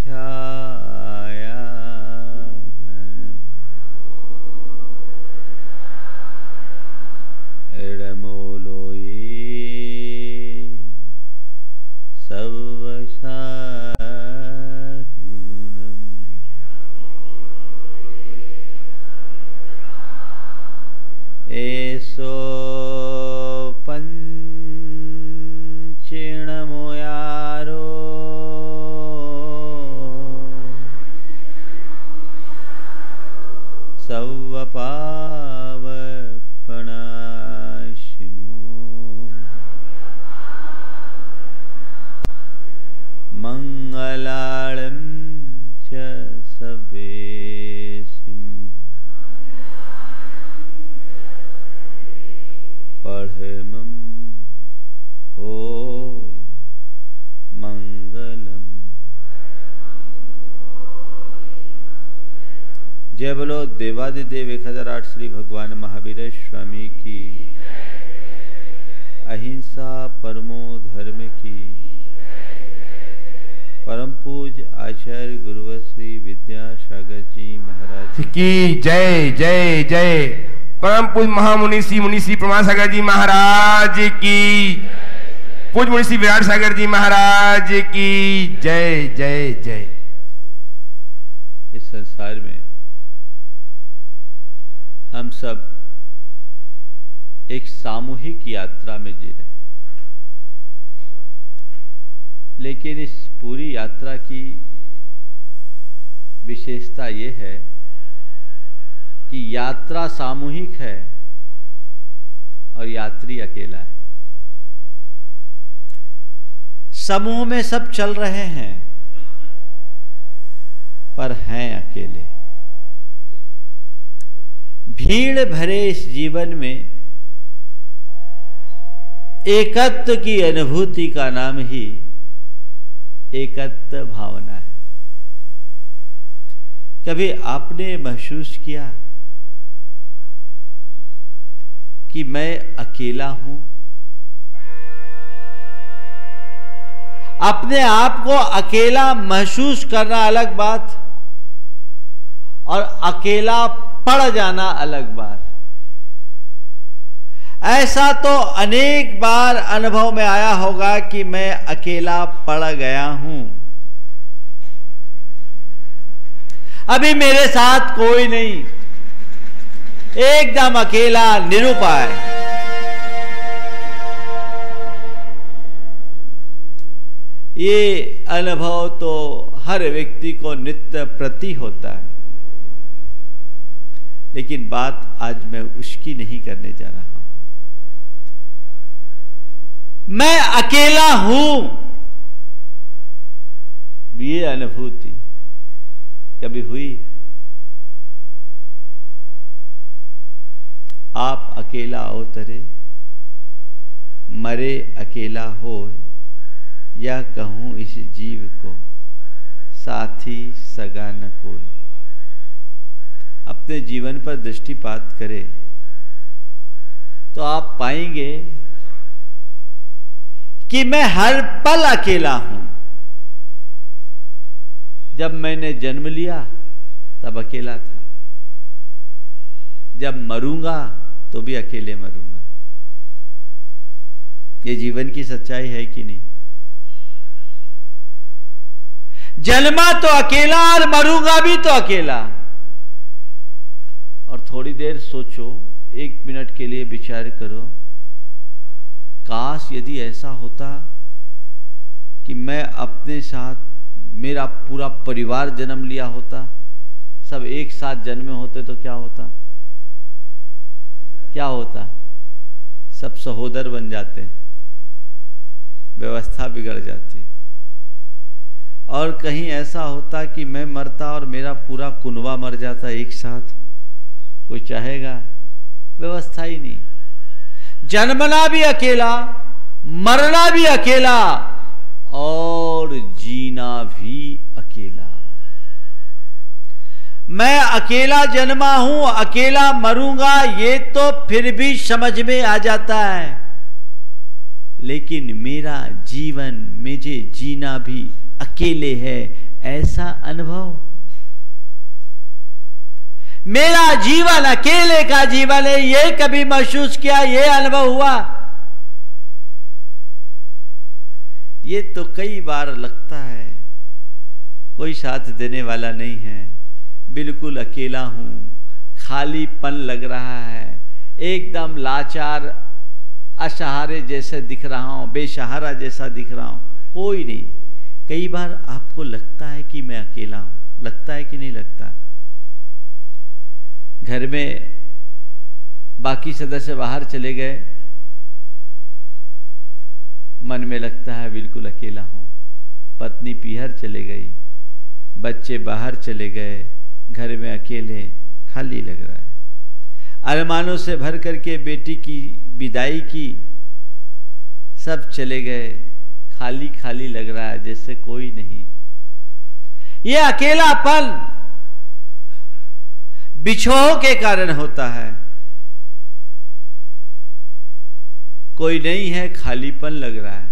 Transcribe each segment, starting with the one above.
एसो पंचिणमुयारो सवपावपनाशिनो मंगलाळं च सवेसिं पढ़मं हो मंगलम। जय बोलो देवादिदेव 1008 श्री भगवान महावीर स्वामी की, अहिंसा परमो धर्म की, परम पूज आचार्य गुरुवर श्री विद्यासागर जी महाराज की जय जय जय। परम पूज महामुनि श्री प्रमाण सागर जी महाराज की, पूज मुनि श्री विराट सागर जी महाराज की जय जय जय। इस संसार में हम सब एक सामूहिक यात्रा में जी रहे हैं, लेकिन इस पूरी यात्रा की विशेषता ये है कि यात्रा सामूहिक है और यात्री अकेला है। समूह में सब चल रहे हैं पर हैं अकेले। भीड़ भरे इस जीवन में एकत्व की अनुभूति का नाम ही एकत्व भावना है। कभी आपने महसूस किया कि मैं अकेला हूं? अपने आप को अकेला महसूस करना अलग बात और अकेला पड़ जाना अलग बात। ऐसा तो अनेक बार अनुभव में आया होगा कि मैं अकेला पड़ गया हूं, अभी मेरे साथ कोई नहीं, एकदम अकेला निरुपाय। ये अनुभव तो हर व्यक्ति को नित्य प्रति होता है, लेकिन बात आज मैं उसकी नहीं करने जा रहा हूं। मैं अकेला हूं, ये अनुभूति कभी हुई? आप अकेला अवतरे, मरे अकेला हो, या कहूं इस जीव को साथी सगा न कोई। अपने जीवन पर दृष्टिपात करें तो आप पाएंगे कि मैं हर पल अकेला हूं। जब मैंने जन्म लिया तब अकेला था, जब मरूंगा तो भी अकेले मरूंगा। ये जीवन की सच्चाई है कि नहीं? जन्मा तो अकेला और मरूंगा भी तो अकेला। और थोड़ी देर सोचो, 1 मिनट के लिए विचार करो, काश यदि ऐसा होता कि मैं अपने साथ, मेरा पूरा परिवार जन्म लिया होता, सब एक साथ जन्मे होते तो क्या होता? क्या होता? सब सहोदर बन जाते, व्यवस्था बिगड़ जाती। और कहीं ऐसा होता कि मैं मरता और मेरा पूरा कुनवा मर जाता एक साथ, कोई चाहेगा? व्यवस्था ही नहीं। जन्मना भी अकेला, मरना भी अकेला और जीना भी अकेला। मैं अकेला जन्मा हूं, अकेला मरूंगा, ये तो फिर भी समझ में आ जाता है, लेकिन मेरा जीवन, मुझे जीना भी अकेले है, ऐसा अनुभव। मेरा जीवन अकेले का जीवन है, ये कभी महसूस किया, ये अनुभव हुआ? ये तो कई बार लगता है कोई साथ देने वाला नहीं है, बिल्कुल अकेला हूं, खालीपन लग रहा है, एकदम लाचार असहारे जैसे दिख रहा हूं, बेसहारा जैसा दिख रहा हूं, कोई नहीं। कई बार आपको लगता है कि मैं अकेला हूं, लगता है कि नहीं लगता? घर में बाकी सदस्य बाहर चले गए, मन में लगता है बिल्कुल अकेला हूं। पत्नी पीहर चले गई, बच्चे बाहर चले गए, घर में अकेले खाली लग रहा है। अरमानों से भर करके बेटी की विदाई की, सब चले गए, खाली खाली लग रहा है, जैसे कोई नहीं। ये अकेलापन बिछोह के कारण होता है। कोई नहीं है, खालीपन लग रहा है।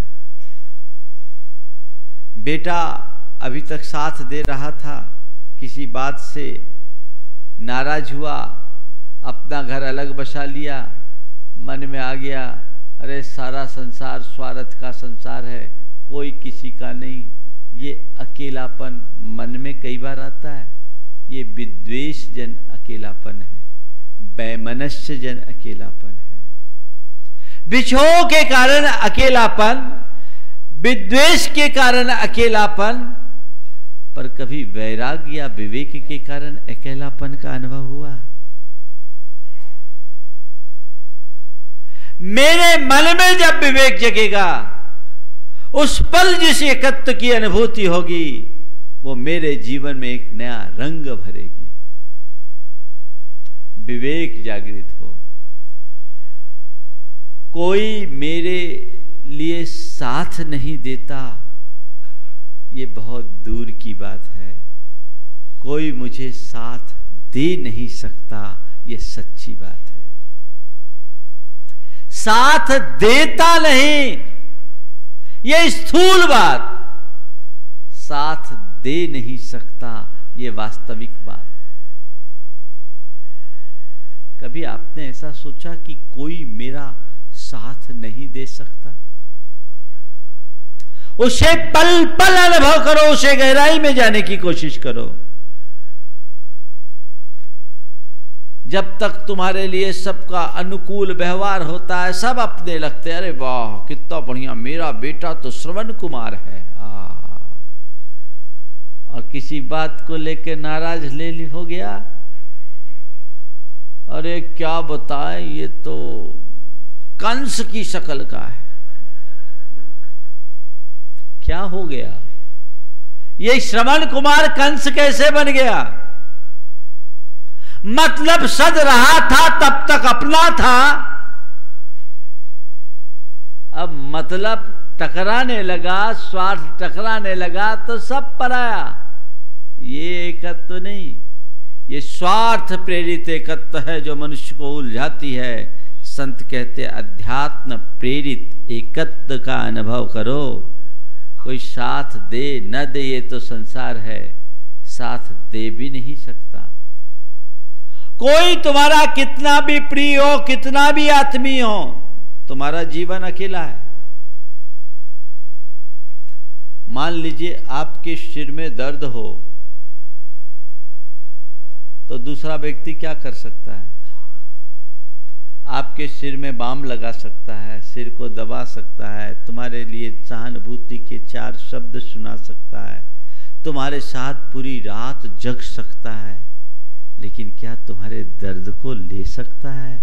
बेटा अभी तक साथ दे रहा था, किसी बात से नाराज हुआ, अपना घर अलग बसा लिया, मन में आ गया अरे सारा संसार स्वार्थ का संसार है, कोई किसी का नहीं। ये अकेलापन मन में कई बार आता है। ये विद्वेष जन अकेलापन है, वैमनस्य जन अकेलापन है। बिछोह के कारण अकेलापन, विद्वेष के कारण अकेलापन, पर कभी वैराग्य या विवेक के कारण अकेलापन का अनुभव हुआ? मेरे मन में जब विवेक जगेगा, उस पल जिस एकत्व की अनुभूति होगी, वो मेरे जीवन में एक नया रंग भरेगी। विवेक जागृत हो। कोई मेरे लिए साथ नहीं देता, ये बहुत दूर की बात है। कोई मुझे साथ दे नहीं सकता, ये सच्ची बात है। साथ देता नहीं, ये स्थूल बात। साथ दे नहीं सकता, ये वास्तविक बात। कभी आपने ऐसा सोचा कि कोई मेरा साथ नहीं दे सकता? उसे पल पल अनुभव करो, उसे गहराई में जाने की कोशिश करो। जब तक तुम्हारे लिए सबका अनुकूल व्यवहार होता है, सब अपने लगते हैं, अरे वाह कितना बढ़िया, मेरा बेटा तो श्रवण कुमार है। और किसी बात को लेकर नाराज हो गया, अरे क्या बताएं, ये तो कंस की शक्ल का है। क्या हो गया? ये श्रवण कुमार कंस कैसे बन गया? मतलब सद रहा था तब तक अपना था, अब मतलब टकराने लगा, स्वार्थ टकराने लगा तो सब पराया। ये एकत्व नहीं, ये स्वार्थ प्रेरित एकत्व है जो मनुष्य को उलझाती है। संत कहते अध्यात्म प्रेरित एकत्व का अनुभव करो। कोई साथ दे न दे ये तो संसार है, साथ दे भी नहीं सकता। कोई तुम्हारा कितना भी प्रिय हो, कितना भी आत्मीय हो, तुम्हारा जीवन अकेला है। मान लीजिए आपके सिर में दर्द हो तो दूसरा व्यक्ति क्या कर सकता है? आपके सिर में बाम लगा सकता है, सिर को दबा सकता है, तुम्हारे लिए सहानुभूति के 4 शब्द सुना सकता है, तुम्हारे साथ पूरी रात जग सकता है, लेकिन क्या तुम्हारे दर्द को ले सकता है?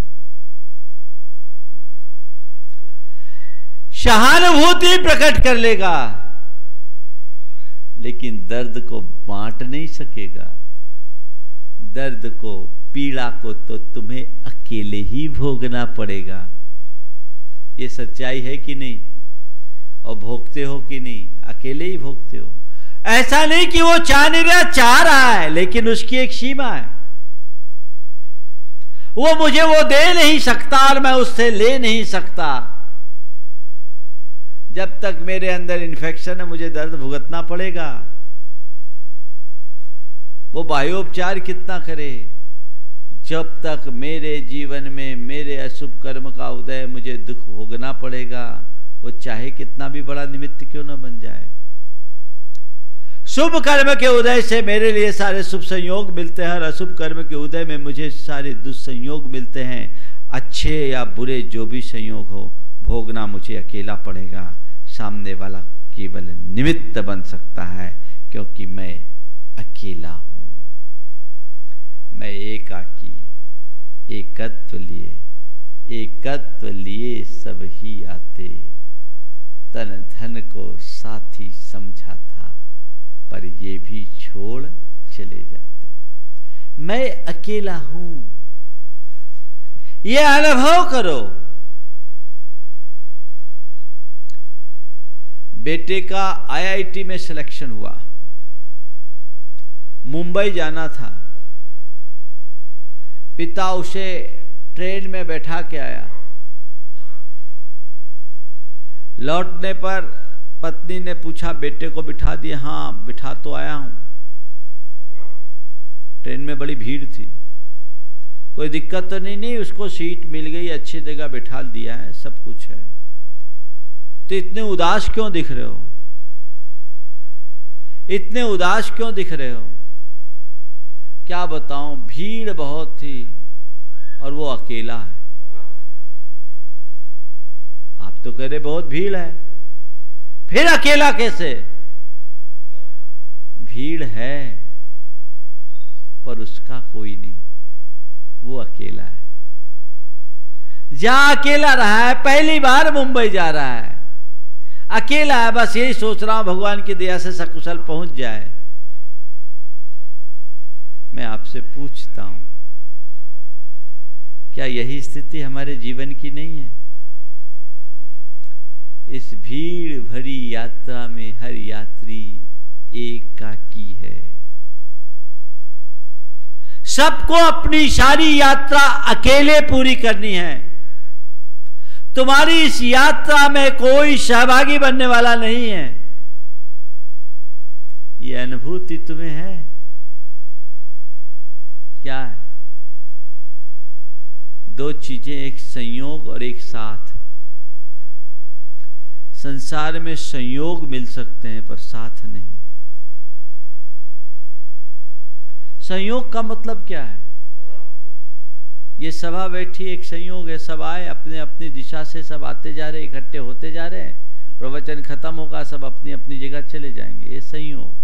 सहानुभूति प्रकट कर लेगा, लेकिन दर्द को बांट नहीं सकेगा। दर्द को, पीड़ा को तो तुम्हें अकेले ही भोगना पड़ेगा। ये सच्चाई है कि नहीं? और भोगते हो कि नहीं? अकेले ही भोगते हो। ऐसा नहीं कि वो चाह नहीं रहा, चाह रहा है, लेकिन उसकी एक सीमा है। वो मुझे वो दे नहीं सकता और मैं उससे ले नहीं सकता। जब तक मेरे अंदर इन्फेक्शन है मुझे दर्द भुगतना पड़ेगा। वो बाह्योपचार कितना करे, जब तक मेरे जीवन में मेरे अशुभ कर्म का उदय मुझे दुख भोगना पड़ेगा, वो चाहे कितना भी बड़ा निमित्त क्यों ना बन जाए। शुभ कर्म के उदय से मेरे लिए सारे शुभ संयोग मिलते हैं और अशुभ कर्म के उदय में मुझे सारे दुष्संयोग मिलते हैं। अच्छे या बुरे जो भी संयोग हो, भोगना मुझे अकेला पड़ेगा। सामने वाला केवल निमित्त बन सकता है, क्योंकि मैं अकेला हूं। मैं एकाकी, एकत्व लिए सब ही आते, तन धन को साथी समझा था, पर ये भी छोड़ चले जाते। मैं अकेला हूं, ये अनुभव करो। बेटे का आईआईटी में सिलेक्शन हुआ, मुंबई जाना था। पिता उसे ट्रेन में बैठा के आया। लौटने पर पत्नी ने पूछा, बेटे को बिठा दिया? हाँ, बिठा तो आया हूं। ट्रेन में बड़ी भीड़ थी, कोई दिक्कत तो नहीं, उसको सीट मिल गई, अच्छी जगह बिठा दिया है, सब कुछ है। तो इतने उदास क्यों दिख रहे हो? इतने उदास क्यों दिख रहे हो? क्या बताऊं, भीड़ बहुत थी और वो अकेला है। आप तो कह रहे बहुत भीड़ है, फिर अकेला कैसे? भीड़ है पर उसका कोई नहीं, वो अकेला है। जहां अकेला रहा है, पहली बार मुंबई जा रहा है, अकेला है, बस यही सोच रहा हूं भगवान की दया से सकुशल पहुंच जाए। मैं आपसे पूछता हूं, क्या यही स्थिति हमारे जीवन की नहीं है? इस भीड़ भरी यात्रा में हर यात्री एकाकी है। सबको अपनी सारी यात्रा अकेले पूरी करनी है। तुम्हारी इस यात्रा में कोई सहभागी बनने वाला नहीं है। ये अनुभूति तुम्हें है? क्या है? दो चीजें, एक संयोग और एक साथ। संसार में संयोग मिल सकते हैं पर साथ नहीं। संयोग का मतलब क्या है? ये सभा बैठी एक संयोग है, सब आए, अपने अपनी दिशा से सब आते जा रहे, इकट्ठे होते जा रहे हैं, प्रवचन खत्म होगा, सब अपनी अपनी जगह चले जाएंगे। ये संयोग।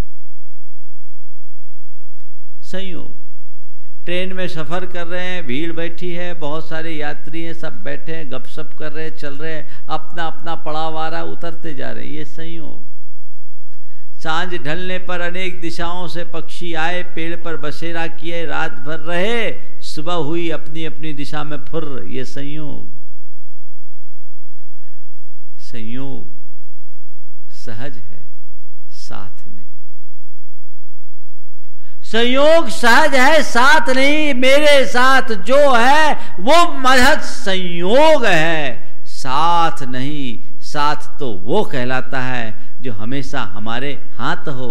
संयोग। ट्रेन में सफर कर रहे हैं, भीड़ बैठी है, बहुत सारे यात्री हैं, सब बैठे हैं, गपशप कर रहे हैं, चल रहे हैं, अपना अपना पड़ाव आ रहा है, उतरते जा रहे हैं। ये संयोग। सांझ ढलने पर अनेक दिशाओं से पक्षी आए, पेड़ पर बसेरा किए, रात भर रहे, सुबह हुई, अपनी अपनी दिशा में फुर्र। ये संयोग। संयोग सहज है, साथ नहीं। संयोग सहज है, साथ नहीं। मेरे साथ जो है वो महज संयोग है, साथ नहीं। साथ तो वो कहलाता है जो हमेशा हमारे हाथ हो,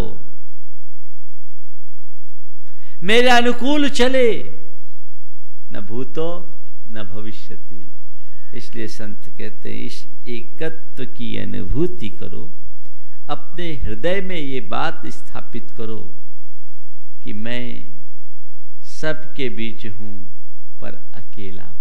मेरे अनुकूल चले, न भूतो न भविष्यति। इसलिए संत कहते हैं, इस एकत्व की अनुभूति करो, अपने हृदय में ये बात स्थापित करो कि मैं सबके बीच हूं पर अकेला हूं।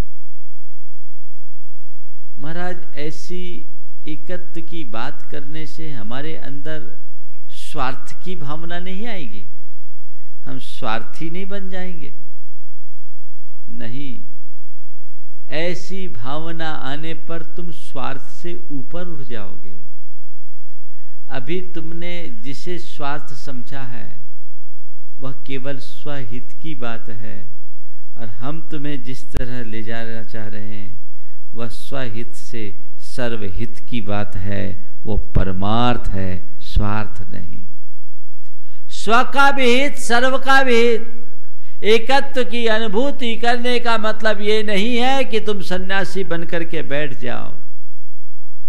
महाराज, ऐसी एकत्व की बात करने से हमारे अंदर स्वार्थ की भावना नहीं आएगी, हम स्वार्थी नहीं बन जाएंगे। नहीं, ऐसी भावना आने पर तुम स्वार्थ से ऊपर उठ जाओगे। अभी तुमने जिसे स्वार्थ समझा है वह केवल स्वहित की बात है, और हम तुम्हें जिस तरह ले जाना चाह रहे हैं वह स्वहित से सर्वहित की बात है, वो परमार्थ है, स्वार्थ नहीं। स्व का भी हित, सर्व का भी हित। एकत्व की अनुभूति करने का मतलब ये नहीं है कि तुम सन्यासी बनकर के बैठ जाओ।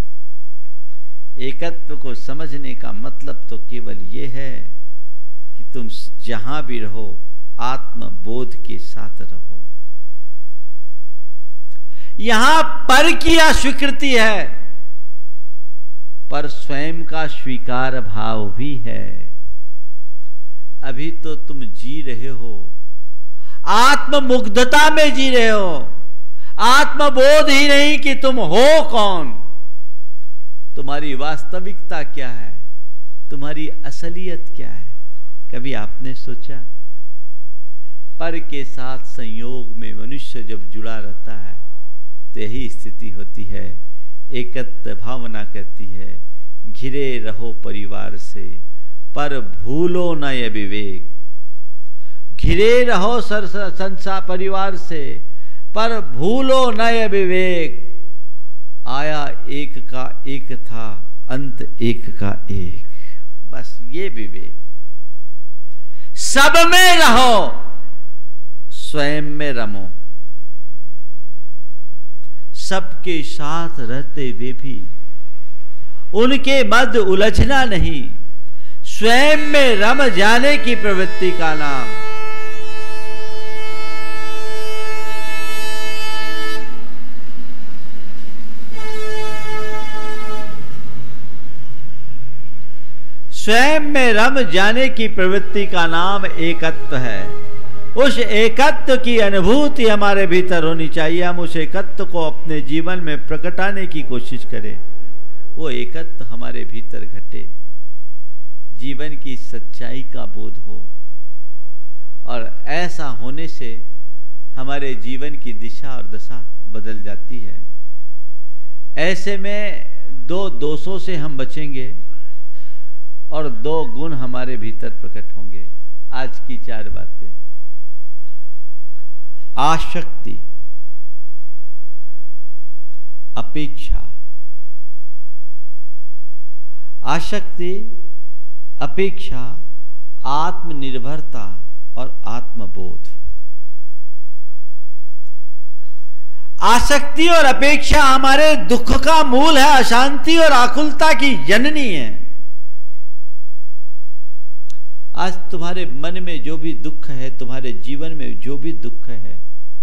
एकत्व को समझने का मतलब तो केवल ये है कि तुम जहां भी रहो आत्मबोध के साथ रहो। यहां पर की अस्वीकृति है, पर स्वयं का स्वीकार भाव भी है। अभी तो तुम जी रहे हो, आत्ममुग्धता में जी रहे हो, आत्मबोध ही नहीं कि तुम हो कौन, तुम्हारी वास्तविकता क्या है, तुम्हारी असलियत क्या है। कभी आपने सोचा? पर के साथ संयोग में मनुष्य जब जुड़ा रहता है तो यही स्थिति होती है। एकत्व भावना कहती है, घिरे रहो परिवार से पर भूलो न ये विवेक। घिरे रहो संसार परिवार से पर भूलो न ये विवेक। आया एक का एक था, अंत एक का एक। बस ये विवेक। सब में रहो, स्वयं में रमो। सबके साथ रहते हुए भी उनके मध्य उलझना नहीं, स्वयं में रम जाने की प्रवृत्ति का नाम। स्वयं में रम जाने की प्रवृत्ति का नाम एकत्व है। उस एकत्व की अनुभूति हमारे भीतर होनी चाहिए। हम उस एकत्व को अपने जीवन में प्रकटाने की कोशिश करें, वो एकत्व हमारे भीतर घटे, जीवन की सच्चाई का बोध हो। और ऐसा होने से हमारे जीवन की दिशा और दशा बदल जाती है। ऐसे में दो दोषों से हम बचेंगे और दो गुण हमारे भीतर प्रकट होंगे। आज की 4 बातें। आसक्ति, अपेक्षा। आसक्ति, अपेक्षा, आत्मनिर्भरता और आत्मबोध। आसक्ति और अपेक्षा हमारे दुख का मूल है, अशांति और आकुलता की जननी है। आज तुम्हारे मन में जो भी दुख है, तुम्हारे जीवन में जो भी दुख है,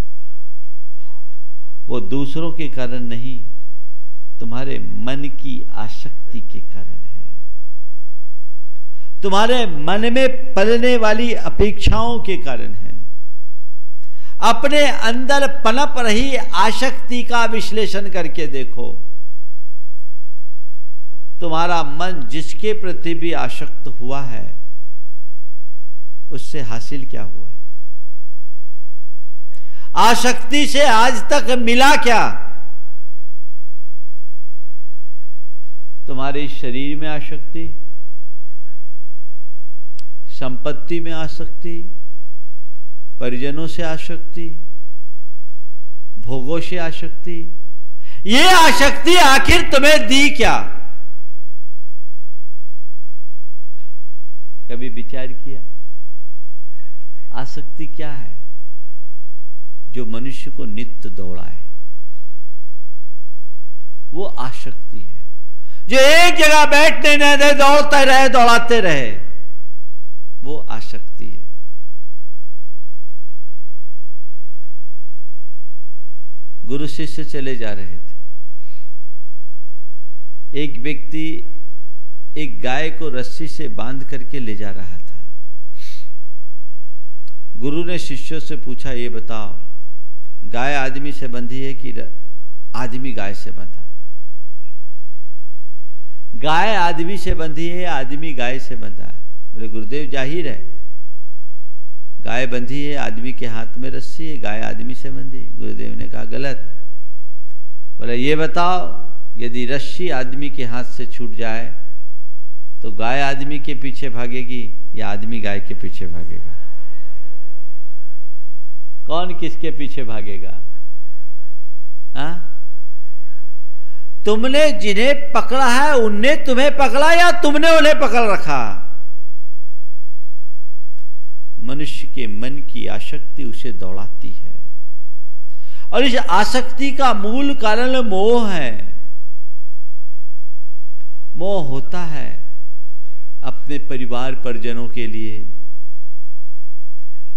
वो दूसरों के कारण नहीं, तुम्हारे मन की आसक्ति के कारण है। तुम्हारे मन में पलने वाली अपेक्षाओं के कारण है। अपने अंदर पनप रही आसक्ति का विश्लेषण करके देखो। तुम्हारा मन जिसके प्रति भी आसक्त हुआ है, उससे हासिल क्या हुआ है? आसक्ति से आज तक मिला क्या? तुम्हारे शरीर में आसक्ति, संपत्ति में आसक्ति, परिजनों से आसक्ति, भोगों से आसक्ति। ये आसक्ति आखिर तुम्हें दी क्या? कभी विचार किया? आसक्ति क्या है जो मनुष्य को नित्य दौड़ाए? वो आसक्ति है जो एक जगह बैठने न दे, दौड़ते रहे, दौड़ाते रहे। वो आसक्ति है। गुरु शिष्य चले जा रहे थे। एक व्यक्ति एक गाय को रस्सी से बांध करके ले जा रहा था। गुरु ने शिष्यों से पूछा, ये बताओ, गाय आदमी से बंधी है कि आदमी गाय से बंधा है? गाय आदमी से बंधी है, आदमी गाय से बंधा है? बोले गुरुदेव जाहिर है, गाय बंधी है, आदमी के हाथ में रस्सी है, गाय आदमी से बंधी। गुरुदेव ने कहा गलत। बोले ये बताओ, यदि रस्सी आदमी के हाथ से छूट जाए तो गाय आदमी के पीछे भागेगी या आदमी गाय के पीछे भागेगा? कौन किसके पीछे भागेगा? हाँ? तुमने जिन्हें पकड़ा है उनने तुम्हें पकड़ा या तुमने उन्हें पकड़ रखा? मनुष्य के मन की आसक्ति उसे दौड़ाती है और इस आसक्ति का मूल कारण मोह है। मोह होता है अपने परिवार परिजनों के लिए,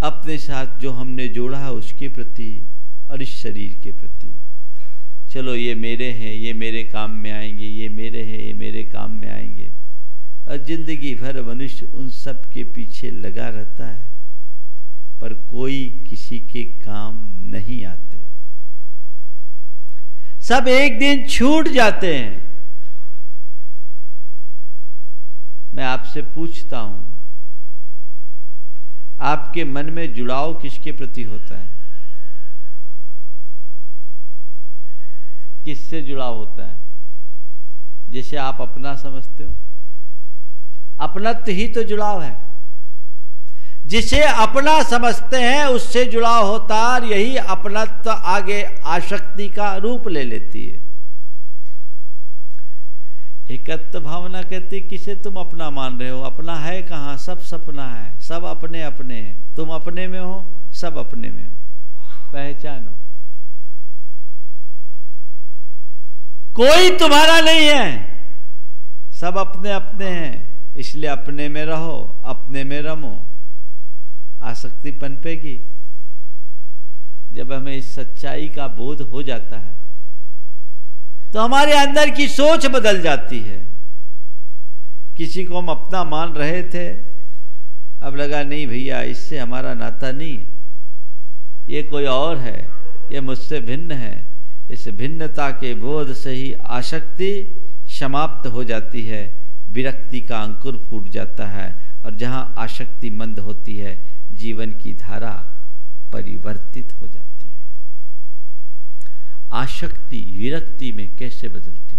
अपने साथ जो हमने जोड़ा है उसके प्रति और इस शरीर के प्रति। चलो ये मेरे हैं, ये मेरे काम में आएंगे, ये मेरे हैं, ये मेरे काम में आएंगे, और जिंदगी भर मनुष्य उन सब के पीछे लगा रहता है, पर कोई किसी के काम नहीं आते। सब एक दिन छूट जाते हैं। मैं आपसे पूछता हूं, आपके मन में जुड़ाव किसके प्रति होता है? किससे जुड़ाव होता है? जैसे आप अपना समझते हो, अपनत्व ही तो जुड़ाव है। जिसे अपना समझते हैं उससे जुड़ाव होता है, और यही अपनत्व आगे आसक्ति का रूप ले लेती है। एकत्व भावना कहती, किसे तुम अपना मान रहे हो? अपना है कहाँ? सब सपना है, सब अपने अपने हैं। तुम अपने में हो, सब अपने में हो। पहचानो, कोई तुम्हारा नहीं है, सब अपने अपने हैं। इसलिए अपने में रहो, अपने में रमो। आसक्ति पनपेगी। जब हमें इस सच्चाई का बोध हो जाता है तो हमारे अंदर की सोच बदल जाती है। किसी को हम अपना मान रहे थे, अब लगा नहीं भैया, इससे हमारा नाता नहीं है, ये कोई और है, ये मुझसे भिन्न है। इस भिन्नता के बोध से ही आसक्ति समाप्त हो जाती है, विरक्ति का अंकुर फूट जाता है, और जहां आसक्ति मंद होती है जीवन की धारा परिवर्तित हो जाती है। आसक्ति विरक्ति में कैसे बदलती है?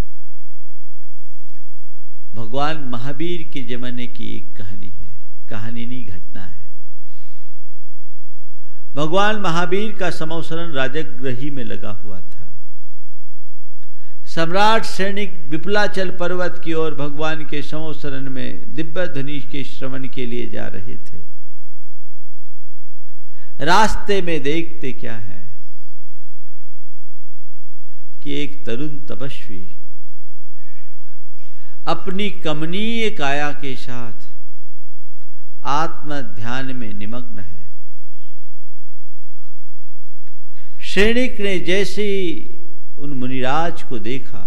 भगवान महावीर के जमाने की एक कहानी है, कहानी नहीं घटना है। भगवान महावीर का समवसरण राजगृही में लगा हुआ था। सम्राट सैनिक विपुलाचल पर्वत की ओर भगवान के समवसरण में दिव्य ध्वनि के श्रवण के लिए जा रहे थे। रास्ते में देखते क्या है कि एक तरुण तपस्वी अपनी कमनीय काया के साथ आत्म ध्यान में निमग्न है। सैनिक ने जैसे ही उन मुनिराज को देखा,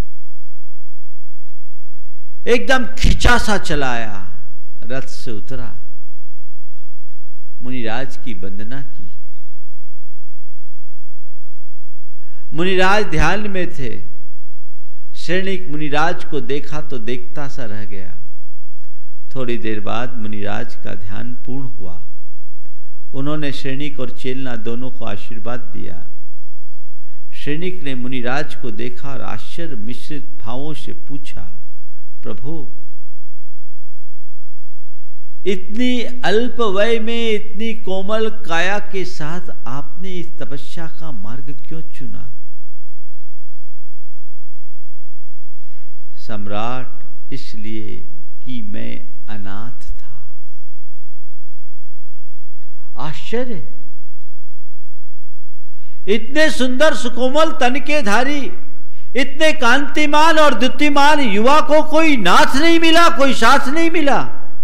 एकदम खिंचा सा चलाया, रथ से उतरा, मुनिराज की वंदना की। मुनिराज ध्यान में थे। सैनिक मुनिराज को देखा तो देखता सा रह गया। थोड़ी देर बाद मुनिराज का ध्यान पूर्ण हुआ। उन्होंने सैनिक और चेलना दोनों को आशीर्वाद दिया। सैनिक ने मुनिराज को देखा और आश्चर्य मिश्रित भावों से पूछा, प्रभु, इतनी अल्प वय में इतनी कोमल काया के साथ आपने इस तपस्या का मार्ग क्यों चुना? सम्राट, इसलिए कि मैं अनाथ था। आश्चर्य! इतने सुंदर सुकोमल तन के धारी, इतने कांतिमान और द्युतिमान युवा को कोई नाथ नहीं मिला, कोई साथ नहीं मिला,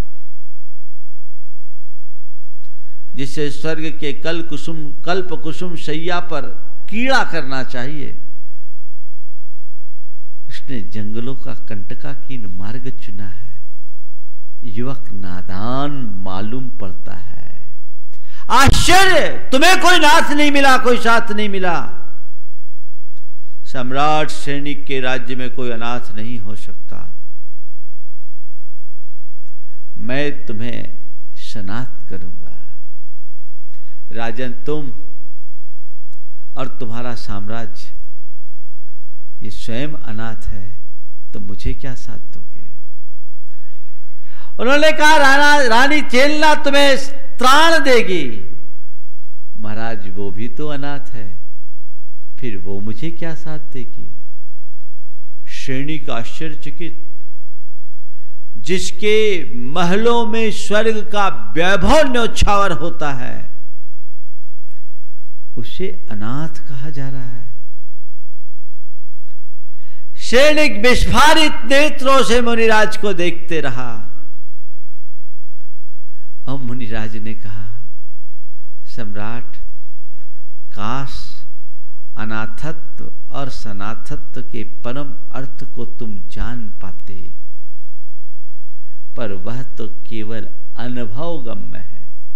जिसे स्वर्ग के कल्प कुसुम शैया पर कीड़ा करना चाहिए। उसने जंगलों का कंटकाकीन मार्ग चुना है। युवक नादान मालूम पड़ता है। आश्चर्य! तुम्हें कोई नाथ नहीं मिला, कोई साथ नहीं मिला। सम्राट सैनिक के राज्य में कोई अनाथ नहीं हो सकता। मैं तुम्हें सनाथ करूंगा। राजन, तुम और तुम्हारा साम्राज्य ये स्वयं अनाथ है, तो मुझे क्या साथ दोगे? उन्होंने कहा, रानी चेलना तुम्हें त्राण देगी। महाराज, वो भी तो अनाथ है, फिर वो मुझे क्या साथ देगी? सैनिक आश्चर्यचकित, जिसके महलों में स्वर्ग का वैभव न्योछावर होता है, उसे अनाथ कहा जा रहा है। सैनिक विस्फारित नेत्रों से मुनिराज को देखते रहा। और मुनिराज ने कहा, सम्राट, काश अनाथत्व और सनाथत्व के परम अर्थ को तुम जान पाते, पर वह तो केवल अनुभवगम्य है।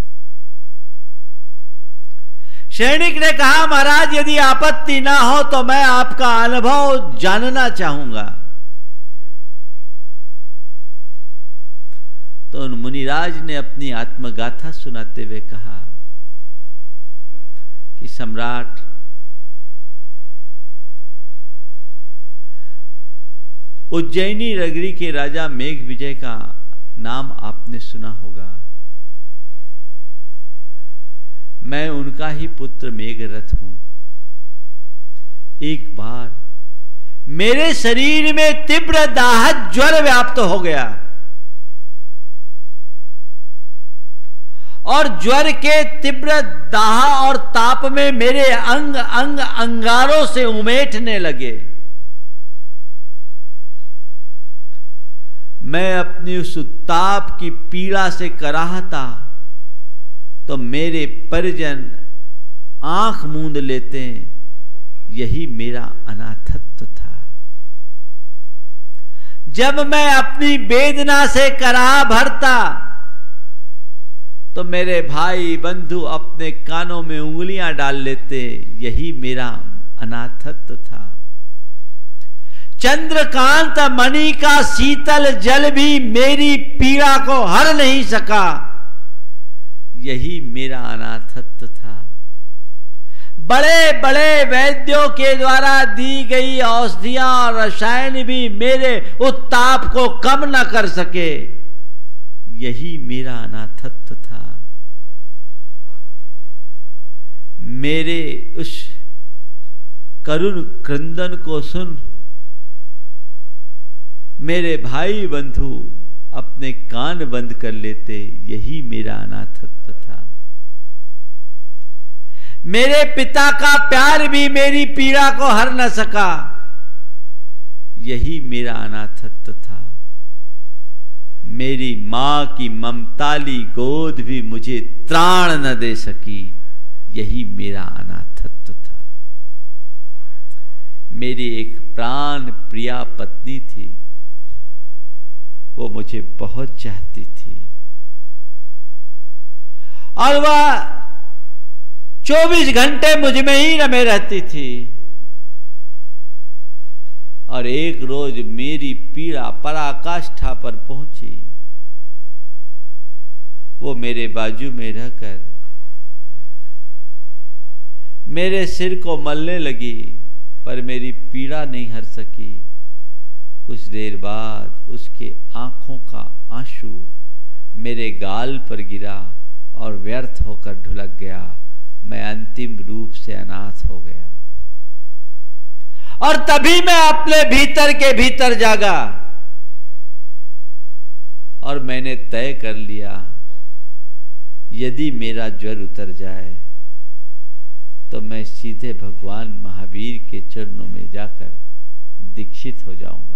सैनिक ने कहा, महाराज यदि आपत्ति ना हो तो मैं आपका अनुभव जानना चाहूंगा। तो उन मुनिराज ने अपनी आत्मगाथा सुनाते हुए कहा कि सम्राट, उज्जैनी नगरी के राजा मेघ विजय का नाम आपने सुना होगा। मैं उनका ही पुत्र मेघरथ हूं। एक बार मेरे शरीर में तीव्र दाहक ज्वर व्याप्त हो गया और ज्वर के तीव्र दाह और ताप में मेरे अंग अंग अंगारों से उमेठने लगे। मैं अपनी उस ताप की पीड़ा से कराहता तो मेरे परिजन आंख मूंद लेते। यही मेरा अनाथत्व था। जब मैं अपनी वेदना से कराह भरता तो मेरे भाई बंधु अपने कानों में उंगलियां डाल लेते। यही मेरा अनाथत्व था। चंद्रकांत मणि का शीतल जल भी मेरी पीड़ा को हर नहीं सका। यही मेरा अनाथत्व था। बड़े बड़े वैद्यों के द्वारा दी गई औषधियां और रसायन भी मेरे उत्ताप को कम न कर सके। यही मेरा अनाथत्व था। मेरे उस करुण क्रंदन को सुन मेरे भाई बंधु अपने कान बंद कर लेते। यही मेरा अनाथत्व था। मेरे पिता का प्यार भी मेरी पीड़ा को हर न सका। यही मेरा अनाथत्व था। मेरी मां की ममताली गोद भी मुझे त्राण न दे सकी। यही मेरा अनाथत्व था। मेरी एक प्राण प्रिया पत्नी थी। वो मुझे बहुत चाहती थी और वह 24 घंटे मुझ में ही रमे रहती थी। और एक रोज मेरी पीड़ा पराकाष्ठा पर पहुंची। वो मेरे बाजू में रहकर मेरे सिर को मलने लगी, पर मेरी पीड़ा नहीं हर सकी। कुछ देर बाद उसके आंखों का आंसू मेरे गाल पर गिरा और व्यर्थ होकर ढुलक गया। मैं अंतिम रूप से अनाथ हो गया। और तभी मैं अपने भीतर के भीतर जागा और मैंने तय कर लिया, यदि मेरा ज्वर उतर जाए तो मैं सीधे भगवान महावीर के चरणों में जाकर दीक्षित हो जाऊंगा।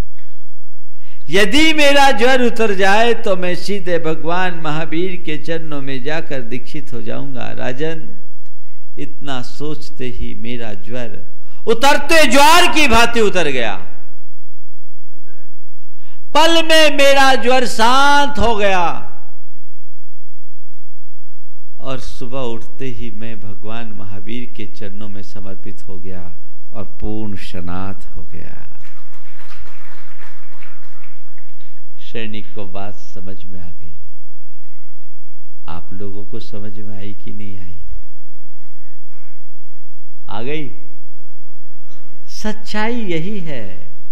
यदि मेरा ज्वर उतर जाए तो मैं सीधे भगवान महावीर के चरणों में जाकर दीक्षित हो जाऊंगा। राजन, इतना सोचते ही मेरा ज्वर उतरते ज्वार की भांति उतर गया। पल में मेरा ज्वर शांत हो गया और सुबह उठते ही मैं भगवान महावीर के चरणों में समर्पित हो गया और पूर्ण शनाथ हो गया। सैनिक को बात समझ में आ गई। आप लोगों को समझ में आई कि नहीं आई? आ गई। सच्चाई यही है।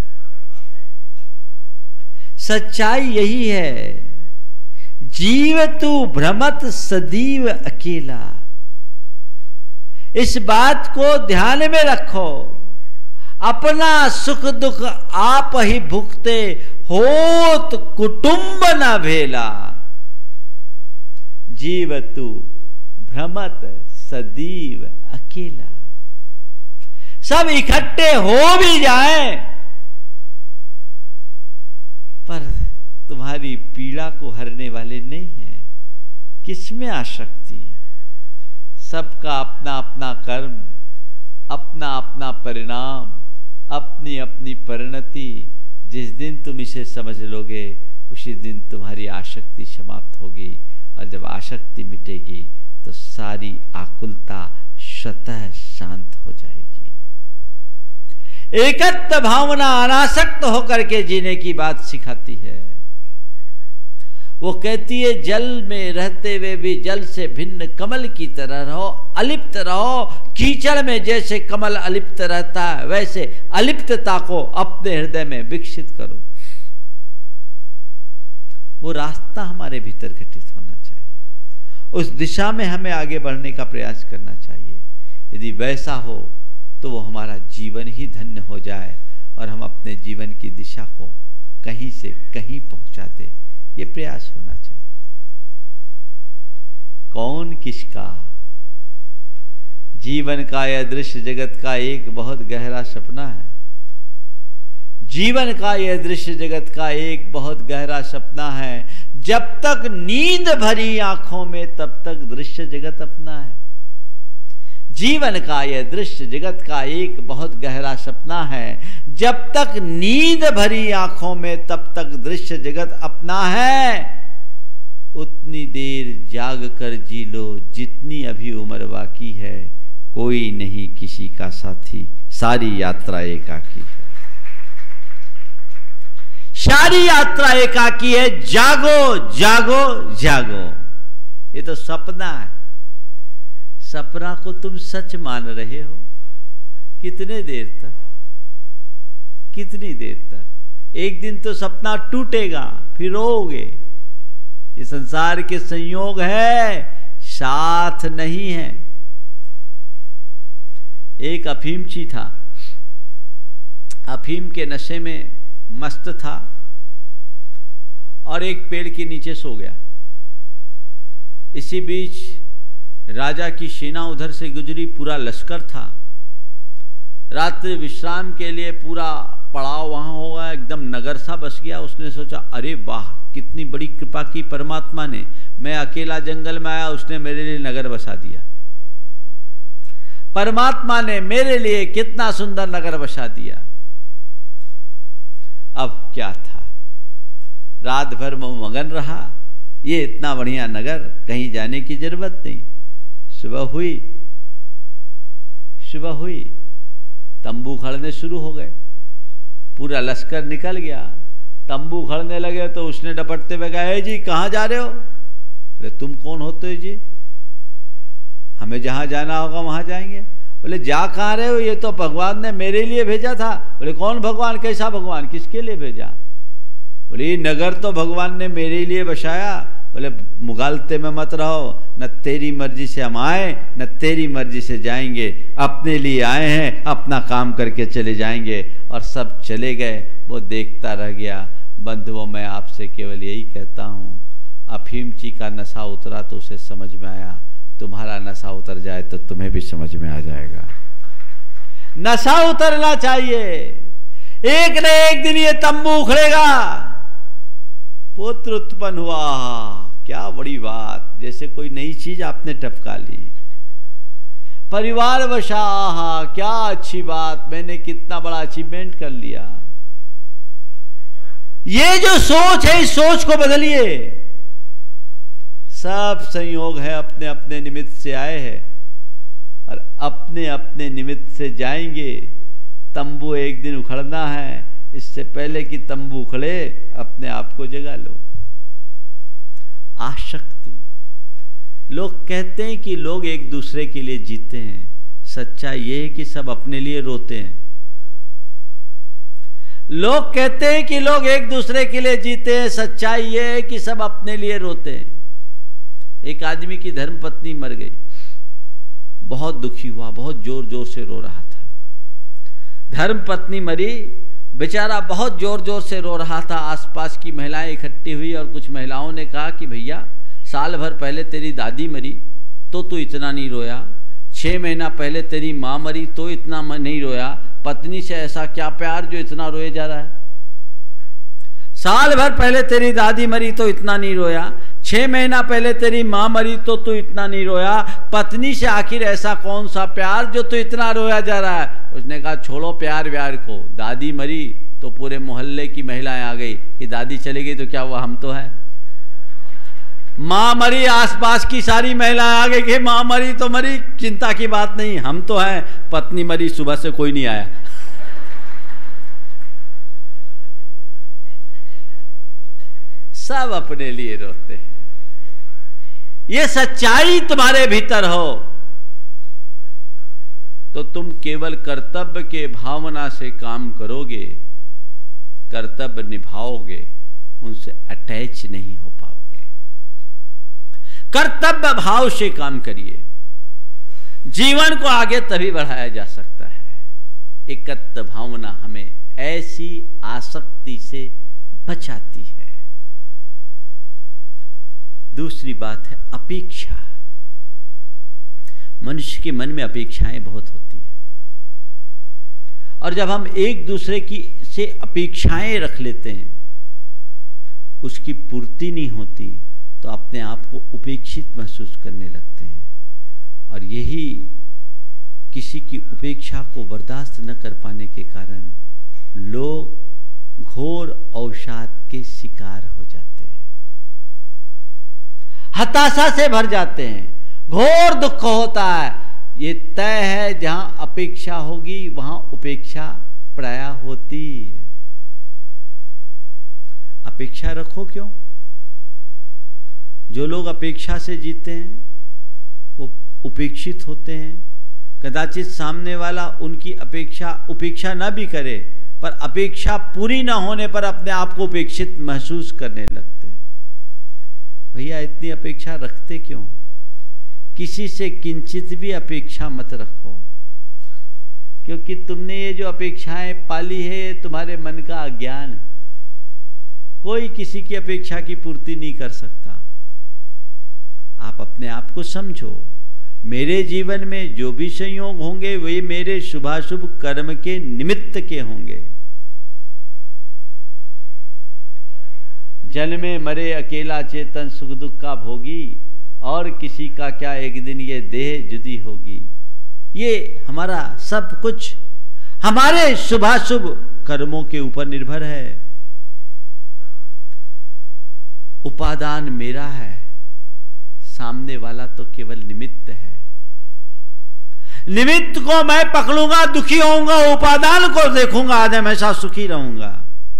सच्चाई यही है। जीव तू भ्रमत सदैव अकेला। इस बात को ध्यान में रखो। अपना सुख दुख आप ही भुगते, होत कुटुंब न भेला। जीव तू भ्रमत सदैव अकेला। सब इकट्ठे हो भी जाएं, पर तुम्हारी पीड़ा को हरने वाले नहीं हैं। किसमें आसक्ति? सबका अपना अपना कर्म, अपना अपना परिणाम, अपनी अपनी परिणति। जिस दिन तुम इसे समझ लोगे उसी दिन तुम्हारी आसक्ति समाप्त होगी, और जब आसक्ति मिटेगी तो सारी आकुलता स्वतः शांत हो जाएगी। एकत्व भावना अनासक्त होकर के जीने की बात सिखाती है। वो कहती है जल में रहते हुए भी जल से भिन्न कमल की तरह रहो, अलिप्त रहो। कीचड़ में जैसे कमल अलिप्त रहता है वैसे अलिप्तता को अपने हृदय में विकसित करो। वो रास्ता हमारे भीतर घटित होना चाहिए, उस दिशा में हमें आगे बढ़ने का प्रयास करना चाहिए। यदि वैसा हो तो वो हमारा जीवन ही धन्य हो जाए और हम अपने जीवन की दिशा को कहीं से कहीं पहुंचा दे। ये प्रयास होना चाहिए। कौन किसका? जीवन का यह दृश्य जगत का एक बहुत गहरा सपना है। जीवन का यह दृश्य जगत का एक बहुत गहरा सपना है। जब तक नींद भरी आंखों में तब तक दृश्य जगत अपना है। जीवन का यह दृश्य जगत का एक बहुत गहरा सपना है। जब तक नींद भरी आंखों में तब तक दृश्य जगत अपना है। उतनी देर जाग कर जी लो जितनी अभी उम्र बाकी है। कोई नहीं किसी का साथी, सारी यात्रा एकाकी है। सारी यात्रा एकाकी है। जागो जागो जागो। ये तो सपना है। सपना को तुम सच मान रहे हो। कितने देर तक, कितनी देर तक? एक दिन तो सपना टूटेगा, फिर रोओगे। ये संसार के संयोग है, साथ नहीं है। एक अफीमची था, अफीम के नशे में मस्त था और एक पेड़ के नीचे सो गया। इसी बीच राजा की सेना उधर से गुजरी, पूरा लश्कर था। रात्रि विश्राम के लिए पूरा पड़ाव वहां होगा, एकदम नगर सा बस गया। उसने सोचा अरे वाह, कितनी बड़ी कृपा की परमात्मा ने। मैं अकेला जंगल में आया, उसने मेरे लिए नगर बसा दिया। परमात्मा ने मेरे लिए कितना सुंदर नगर बसा दिया। अब क्या था, रात भर मगन रहा। ये इतना बढ़िया नगर, कहीं जाने की जरूरत नहीं। सुबह हुई, तंबू खड़ने शुरू हो गए। पूरा लश्कर निकल गया, तंबू खड़ने लगे। तो उसने डपटते हुए कहा, जी कहाँ जा रहे हो? बोले तुम कौन होते हो जी? हमें जहां जाना होगा वहां जाएंगे। बोले जा कहाँ रहे हो? ये तो भगवान ने मेरे लिए भेजा था। बोले कौन भगवान? कैसा भगवान? किसके लिए भेजा? बोले नगर तो भगवान ने मेरे लिए बसाया। बोले मुगालते में मत रहो, न तेरी मर्जी से हम आए न तेरी मर्जी से जाएंगे। अपने लिए आए हैं, अपना काम करके चले जाएंगे। और सब चले गए, वो देखता रह गया। बंधुओं, मैं आपसे केवल यही कहता हूँ, अफीमची का नशा उतरा तो उसे समझ में आया। तुम्हारा नशा उतर जाए तो तुम्हें भी समझ में आ जाएगा। नशा उतरना चाहिए। एक न एक दिन ये तंबू उखड़ेगा। पुत्र उत्पन्न हुआ, क्या बड़ी बात, जैसे कोई नई चीज आपने टपका ली। परिवार बसा, क्या अच्छी बात, मैंने कितना बड़ा अचीवमेंट कर लिया। ये जो सोच है, इस सोच को बदलिए। सब संयोग है, अपने अपने निमित्त से आए हैं और अपने अपने निमित्त से जाएंगे। तंबू एक दिन उखड़ना है, इससे पहले कि तंबू उखड़े अपने आप को जगा लो। आसक्ति। लोग कहते हैं कि लोग एक दूसरे के लिए जीते हैं। सच्चाई ये है कि सब अपने लिए रोते हैं। लोग कहते हैं कि लोग एक दूसरे के लिए जीते हैं। सच्चाई ये है कि सब अपने लिए रोते हैं। एक आदमी की धर्मपत्नी मर गई, बहुत दुखी हुआ, बहुत जोर जोर से रो रहा था। धर्मपत्नी मरी, बेचारा बहुत जोर जोर से रो रहा था। आसपास की महिलाएं इकट्ठी हुई और कुछ महिलाओं ने कहा कि भैया, साल भर पहले तेरी दादी मरी तो तू इतना नहीं रोया, 6 महीना पहले तेरी माँ मरी तो इतना नहीं रोया, पत्नी से ऐसा क्या प्यार जो इतना रोए जा रहा है? साल भर पहले तेरी दादी मरी तो इतना नहीं रोया, 6 महीना पहले तेरी मां मरी तो तू इतना नहीं रोया, पत्नी से आखिर ऐसा कौन सा प्यार जो तू इतना रोया जा रहा है? उसने कहा छोड़ो प्यार व्यार को, दादी मरी तो पूरे मोहल्ले की महिलाएं आ गई कि दादी चली गई तो क्या हुआ, हम तो है। मां मरी, आसपास की सारी महिलाएं आ गई कि मां मरी तो मरी, चिंता की बात नहीं, हम तो हैं। पत्नी मरी, सुबह से कोई नहीं आया। सब अपने लिए रोते हैं। ये सच्चाई तुम्हारे भीतर हो तो तुम केवल कर्तव्य के भावना से काम करोगे, कर्तव्य निभाओगे, उनसे अटैच नहीं हो पाओगे। कर्तव्य भाव से काम करिए, जीवन को आगे तभी बढ़ाया जा सकता है। एकत्व भावना हमें ऐसी आसक्ति से बचाती है। दूसरी बात है अपेक्षा। मनुष्य के मन में अपेक्षाएं बहुत होती है, और जब हम एक दूसरे की से अपेक्षाएं रख लेते हैं, उसकी पूर्ति नहीं होती तो अपने आप को उपेक्षित महसूस करने लगते हैं, और यही किसी की उपेक्षा को बर्दाश्त न कर पाने के कारण लोग घोर अवसाद के शिकार हो जाते हैं, हताशा से भर जाते हैं, घोर दुख होता है। ये तय है जहां अपेक्षा होगी वहां उपेक्षा प्राय होती है। अपेक्षा रखो क्यों? जो लोग अपेक्षा से जीते हैं वो उपेक्षित होते हैं। कदाचित सामने वाला उनकी उपेक्षा न भी करे, पर अपेक्षा पूरी न होने पर अपने आप को उपेक्षित महसूस करने लगते हैं। भैया इतनी अपेक्षा रखते क्यों? किसी से किंचित भी अपेक्षा मत रखो, क्योंकि तुमने ये जो अपेक्षाएं पाली है ये तुम्हारे मन का अज्ञान है। कोई किसी की अपेक्षा की पूर्ति नहीं कर सकता। आप अपने आप को समझो, मेरे जीवन में जो भी संयोग होंगे वे मेरे शुभाशुभ कर्म के निमित्त के होंगे। जन्मे मरे अकेला चेतन सुख दुख का भोगी, और किसी का क्या एक दिन ये देह जुदी होगी। ये हमारा सब कुछ हमारे शुभाशुभ कर्मों के ऊपर निर्भर है। उपादान मेरा है, सामने वाला तो केवल निमित्त है। निमित्त को मैं पकड़ूंगा दुखी होऊंगा, उपादान को देखूंगा आज हमेशा सुखी रहूंगा।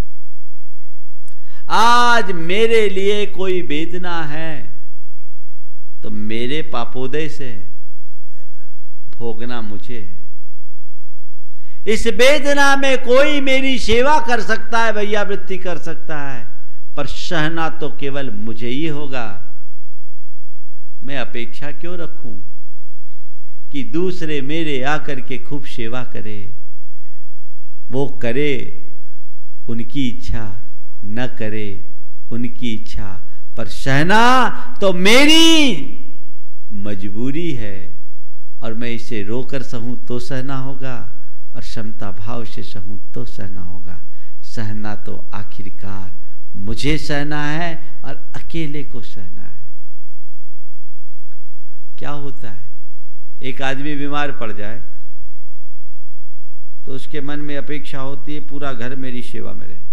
आज मेरे लिए कोई वेदना है तो मेरे पापोदय से भोगना मुझे है। इस वेदना में कोई मेरी सेवा कर सकता है, भैया वृत्ति कर सकता है, पर सहना तो केवल मुझे ही होगा। मैं अपेक्षा क्यों रखूं कि दूसरे मेरे आकर के खूब सेवा करे? वो करे उनकी इच्छा, न करे उनकी इच्छा, पर सहना तो मेरी मजबूरी है, और मैं इसे रोकर सहूं तो सहना होगा, और क्षमता भाव से सहूं तो सहना होगा। सहना तो आखिरकार मुझे सहना है और अकेले को सहना है। क्या होता है, एक आदमी बीमार पड़ जाए तो उसके मन में अपेक्षा होती है पूरा घर मेरी सेवा में रहे।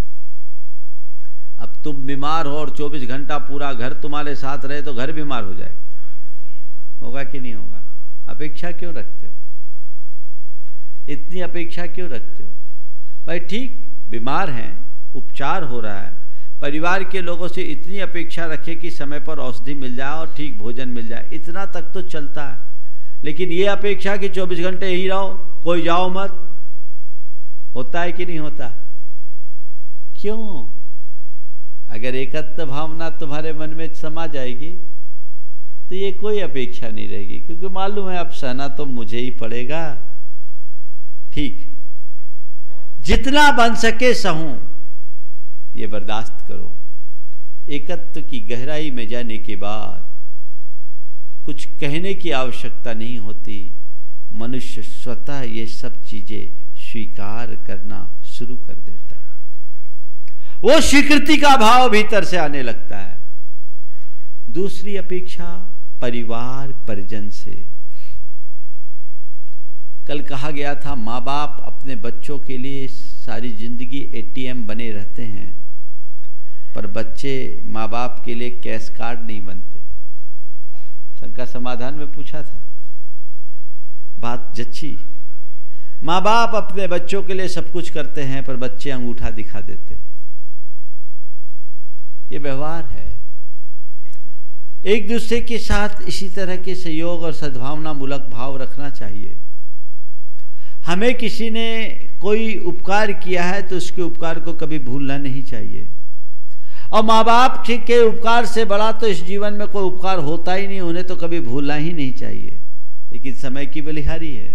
अब तुम बीमार हो और 24 घंटा पूरा घर तुम्हारे साथ रहे तो घर बीमार हो जाए, होगा कि नहीं होगा? अपेक्षा क्यों रखते हो? इतनी अपेक्षा क्यों रखते हो? भाई ठीक बीमार हैं, उपचार हो रहा है, परिवार के लोगों से इतनी अपेक्षा रखे कि समय पर औषधि मिल जाए और ठीक भोजन मिल जाए, इतना तक तो चलता है। लेकिन ये अपेक्षा कि 24 घंटे यहीं रहो, कोई जाओ मत, होता है कि नहीं होता? क्यों? अगर एकत्व भावना तुम्हारे मन में समा जाएगी तो ये कोई अपेक्षा नहीं रहेगी, क्योंकि मालूम है अब सहना तो मुझे ही पड़ेगा। ठीक, जितना बन सके सहूं, ये बर्दाश्त करो। एकत्व की गहराई में जाने के बाद कुछ कहने की आवश्यकता नहीं होती, मनुष्य स्वतः ये सब चीजें स्वीकार करना शुरू कर देता है। वो स्वीकृति का भाव भीतर से आने लगता है। दूसरी अपेक्षा परिवार परिजन से। कल कहा गया था माँ बाप अपने बच्चों के लिए सारी जिंदगी एटीएम बने रहते हैं, पर बच्चे माँ बाप के लिए कैश कार्ड नहीं बनते। शंका समाधान में पूछा था, बात जच्ची। माँ बाप अपने बच्चों के लिए सब कुछ करते हैं, पर बच्चे अंगूठा दिखा देते हैं। ये व्यवहार है। एक दूसरे के साथ इसी तरह के सहयोग और सद्भावना मूलक भाव रखना चाहिए। हमें किसी ने कोई उपकार किया है तो उसके उपकार को कभी भूलना नहीं चाहिए। और माँ बाप के उपकार से बड़ा तो इस जीवन में कोई उपकार होता ही नहीं, उन्हें तो कभी भूलना ही नहीं चाहिए। लेकिन समय की बलिहारी है,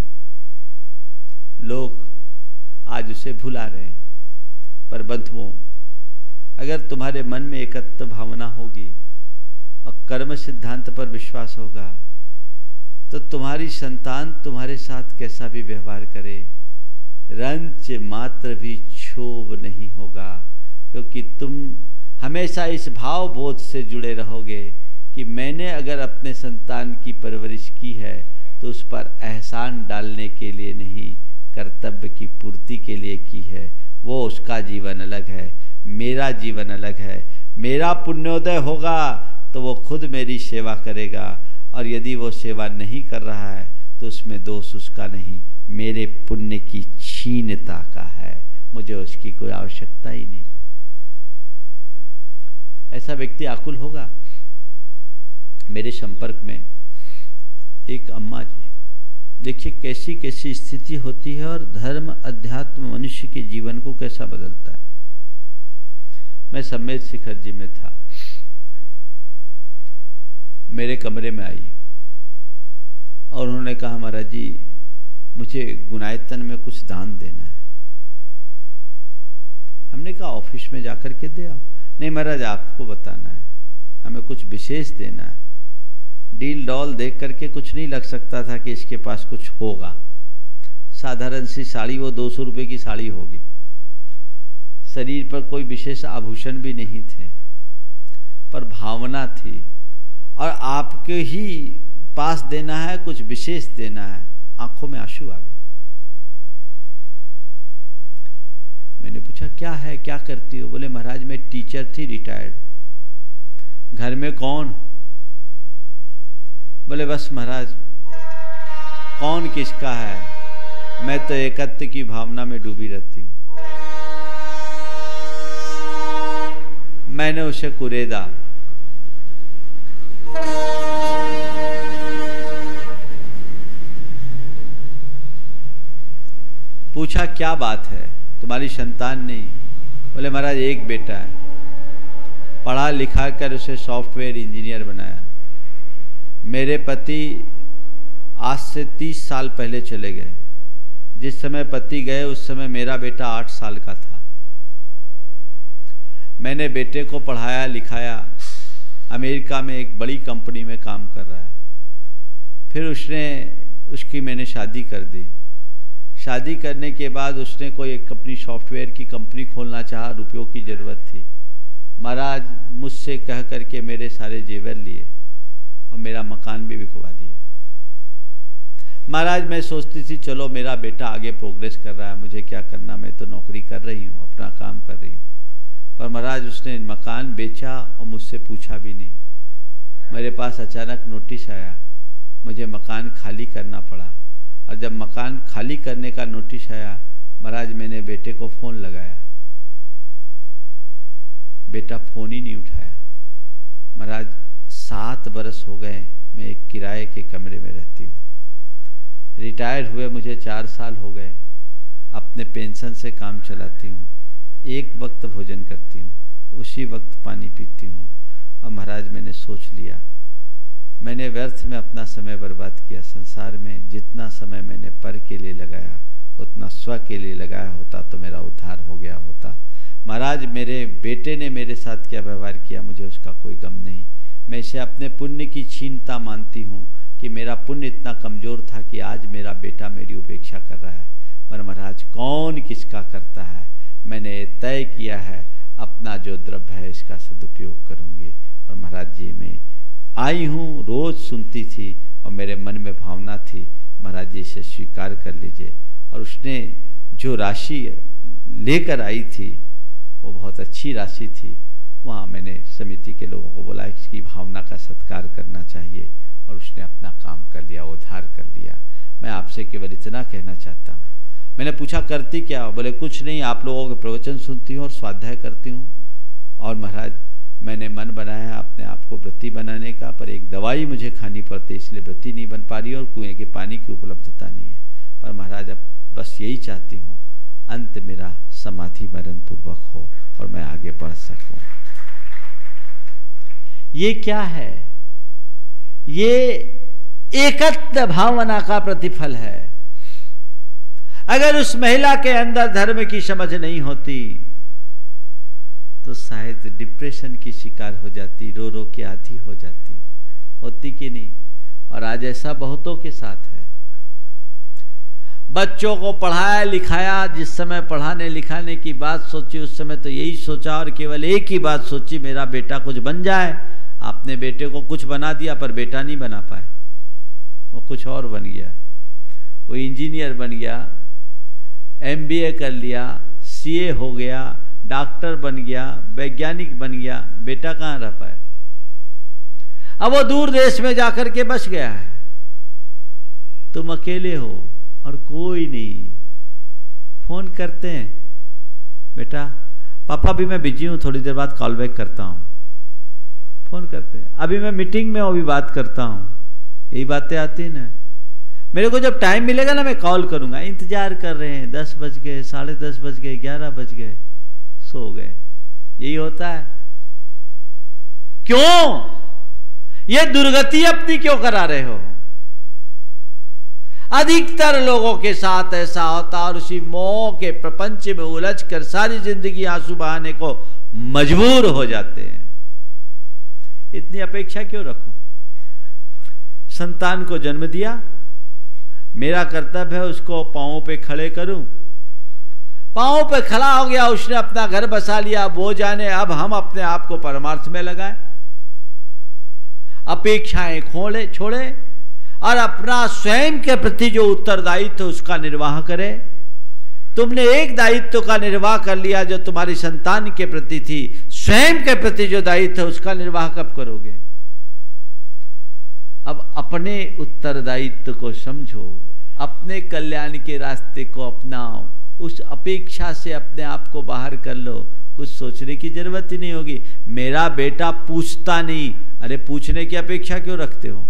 लोग आज उसे भुला रहे हैं। पर बंधुओं, अगर तुम्हारे मन में एकत्व भावना होगी और कर्म सिद्धांत पर विश्वास होगा तो तुम्हारी संतान तुम्हारे साथ कैसा भी व्यवहार करे, रंच मात्र भी क्षोभ नहीं होगा, क्योंकि तुम हमेशा इस भाव बोध से जुड़े रहोगे कि मैंने अगर अपने संतान की परवरिश की है तो उस पर एहसान डालने के लिए नहीं, कर्तव्य की पूर्ति के लिए की है। वो उसका जीवन अलग है, मेरा जीवन अलग है। मेरा पुण्योदय होगा तो वो खुद मेरी सेवा करेगा, और यदि वो सेवा नहीं कर रहा है तो उसमें दोष उसका नहीं, मेरे पुण्य की क्षीणता का है। मुझे उसकी कोई आवश्यकता ही नहीं। ऐसा व्यक्ति आकुल होगा। मेरे संपर्क में एक अम्मा जी, देखिए कैसी कैसी स्थिति होती है और धर्म अध्यात्म मनुष्य के जीवन को कैसा बदलता है। मैं सम्मेद शिखर जी में था, मेरे कमरे में आई और उन्होंने कहा महाराज जी मुझे गुणायतन में कुछ दान देना है। हमने कहा ऑफिस में जाकर के दे आओ। नहीं महाराज आपको बताना है, हमें कुछ विशेष देना है। डील डॉल देख करके कुछ नहीं लग सकता था कि इसके पास कुछ होगा। साधारण सी साड़ी, वो 200 रुपये की साड़ी होगी, शरीर पर कोई विशेष आभूषण भी नहीं थे, पर भावना थी और आपके ही पास देना है, कुछ विशेष देना है। आंखों में आंसू आ गए। मैंने पूछा क्या है, क्या करती हो? बोले महाराज मैं टीचर थी, रिटायर्ड। घर में कौन? बोले बस महाराज कौन किसका है, मैं तो एकत्व की भावना में डूबी रहती हूं। मैंने उसे कुरेदा। पूछा क्या बात है, तुम्हारी संतान नहीं? बोले महाराज एक बेटा है, पढ़ा लिखा कर उसे सॉफ्टवेयर इंजीनियर बनाया। मेरे पति आज से 30 साल पहले चले गए। जिस समय पति गए उस समय मेरा बेटा 8 साल का था। मैंने बेटे को पढ़ाया लिखाया, अमेरिका में एक बड़ी कंपनी में काम कर रहा है। फिर उसकी मैंने शादी कर दी। शादी करने के बाद उसने कोई एक अपनी सॉफ्टवेयर की कंपनी खोलना चाहा, रुपयों की ज़रूरत थी। महाराज मुझसे कह करके मेरे सारे जेवर लिए और मेरा मकान भी बिकवा दिया। महाराज मैं सोचती थी चलो मेरा बेटा आगे प्रोग्रेस कर रहा है, मुझे क्या करना, मैं तो नौकरी कर रही हूँ, अपना काम कर रही हूँ। पर महाराज उसने मकान बेचा और मुझसे पूछा भी नहीं। मेरे पास अचानक नोटिस आया, मुझे मकान खाली करना पड़ा। और जब मकान खाली करने का नोटिस आया, महाराज मैंने बेटे को फ़ोन लगाया, बेटा फ़ोन ही नहीं उठाया। महाराज 7 बरस हो गए मैं एक किराए के कमरे में रहती हूँ। रिटायर हुए मुझे 4 साल हो गए। अपने पेंशन से काम चलाती हूँ, एक वक्त भोजन करती हूँ, उसी वक्त पानी पीती हूँ। और महाराज मैंने सोच लिया मैंने व्यर्थ में अपना समय बर्बाद किया। संसार में जितना समय मैंने पर के लिए लगाया उतना स्व के लिए लगाया होता तो मेरा उद्धार हो गया होता। महाराज मेरे बेटे ने मेरे साथ क्या व्यवहार किया मुझे उसका कोई गम नहीं। मैं इसे अपने पुण्य की क्षीणता मानती हूँ कि मेरा पुण्य इतना कमज़ोर था कि आज मेरा बेटा मेरी उपेक्षा कर रहा है। पर महाराज कौन किसका करता है, मैंने तय किया है अपना जो द्रव्य है इसका सदुपयोग करूँगी। और महाराज जी में आई हूँ, रोज सुनती थी और मेरे मन में भावना थी महाराज जी इसे स्वीकार कर लीजिए। और उसने जो राशि लेकर आई थी वो बहुत अच्छी राशि थी। वहाँ मैंने समिति के लोगों को बोला इसकी भावना का सत्कार करना चाहिए और उसने अपना काम कर लिया, उद्धार कर लिया। मैं आपसे केवल इतना कहना चाहता हूँ। मैंने पूछा करती क्या? बोले कुछ नहीं, आप लोगों के प्रवचन सुनती हूँ और स्वाध्याय करती हूँ। और महाराज मैंने मन बनाया अपने आप को व्रती बनाने का, पर एक दवाई मुझे खानी पड़ती इसलिए व्रती नहीं बन पा रही और कुएं के पानी की उपलब्धता नहीं है। पर महाराज अब बस यही चाहती हूँ अंत मेरा समाधि मरण पूर्वक हो और मैं आगे बढ़ सकूं। ये क्या है? ये एकत्व भावना का प्रतिफल है। अगर उस महिला के अंदर धर्म की समझ नहीं होती तो शायद डिप्रेशन की शिकार हो जाती, रो रो के आधी हो जाती, होती कि नहीं? और आज ऐसा बहुतों के साथ है। बच्चों को पढ़ाया लिखाया, जिस समय पढ़ाने लिखाने की बात सोची उस समय तो यही सोचा और केवल एक ही बात सोची मेरा बेटा कुछ बन जाए। आपने बेटे को कुछ बना दिया पर बेटा नहीं बना पाए, वो कुछ और बन गया। वो इंजीनियर बन गया, MBA कर लिया, CA हो गया, डॉक्टर बन गया, वैज्ञानिक बन गया, बेटा कहाँ रह पाए? अब वो दूर देश में जाकर के बस गया है। तुम अकेले हो और कोई नहीं। फोन करते हैं, बेटा पापा अभी मैं बिजी हूं, थोड़ी देर बाद कॉल बैक करता हूं। फोन करते हैं, अभी मैं मीटिंग में अभी बात करता हूं। यही बातें आती ना, मेरे को जब टाइम मिलेगा ना मैं कॉल करूंगा। इंतजार कर रहे हैं, 10 बज गए, 10:30 बज गए, 11 बज गए, सो गए। यही होता है। क्यों? ये दुर्गति अपनी क्यों करा रहे हो? अधिकतर लोगों के साथ ऐसा होता और उसी मोह के प्रपंच में उलझ कर सारी जिंदगी आंसू बहाने को मजबूर हो जाते हैं। इतनी अपेक्षा क्यों रखूं? संतान को जन्म दिया, मेरा कर्तव्य है उसको पांवों पे खड़े करूं। पांवों पे खड़ा हो गया, उसने अपना घर बसा लिया, वो जाने अब हम अपने आप को परमार्थ में लगाएं। अपेक्षाएं छोड़े और अपना स्वयं के प्रति जो उत्तरदायित्व उसका निर्वाह करे। तुमने एक दायित्व का निर्वाह कर लिया जो तुम्हारी संतान के प्रति थी, स्वयं के प्रति जो दायित्व है उसका निर्वाह कब करोगे? अब अपने उत्तरदायित्व को समझो, अपने कल्याण के रास्ते को अपनाओ, उस अपेक्षा से अपने आप को बाहर कर लो। कुछ सोचने की जरूरत ही नहीं होगी। मेरा बेटा पूछता नहीं, अरे पूछने की अपेक्षा क्यों रखते हो?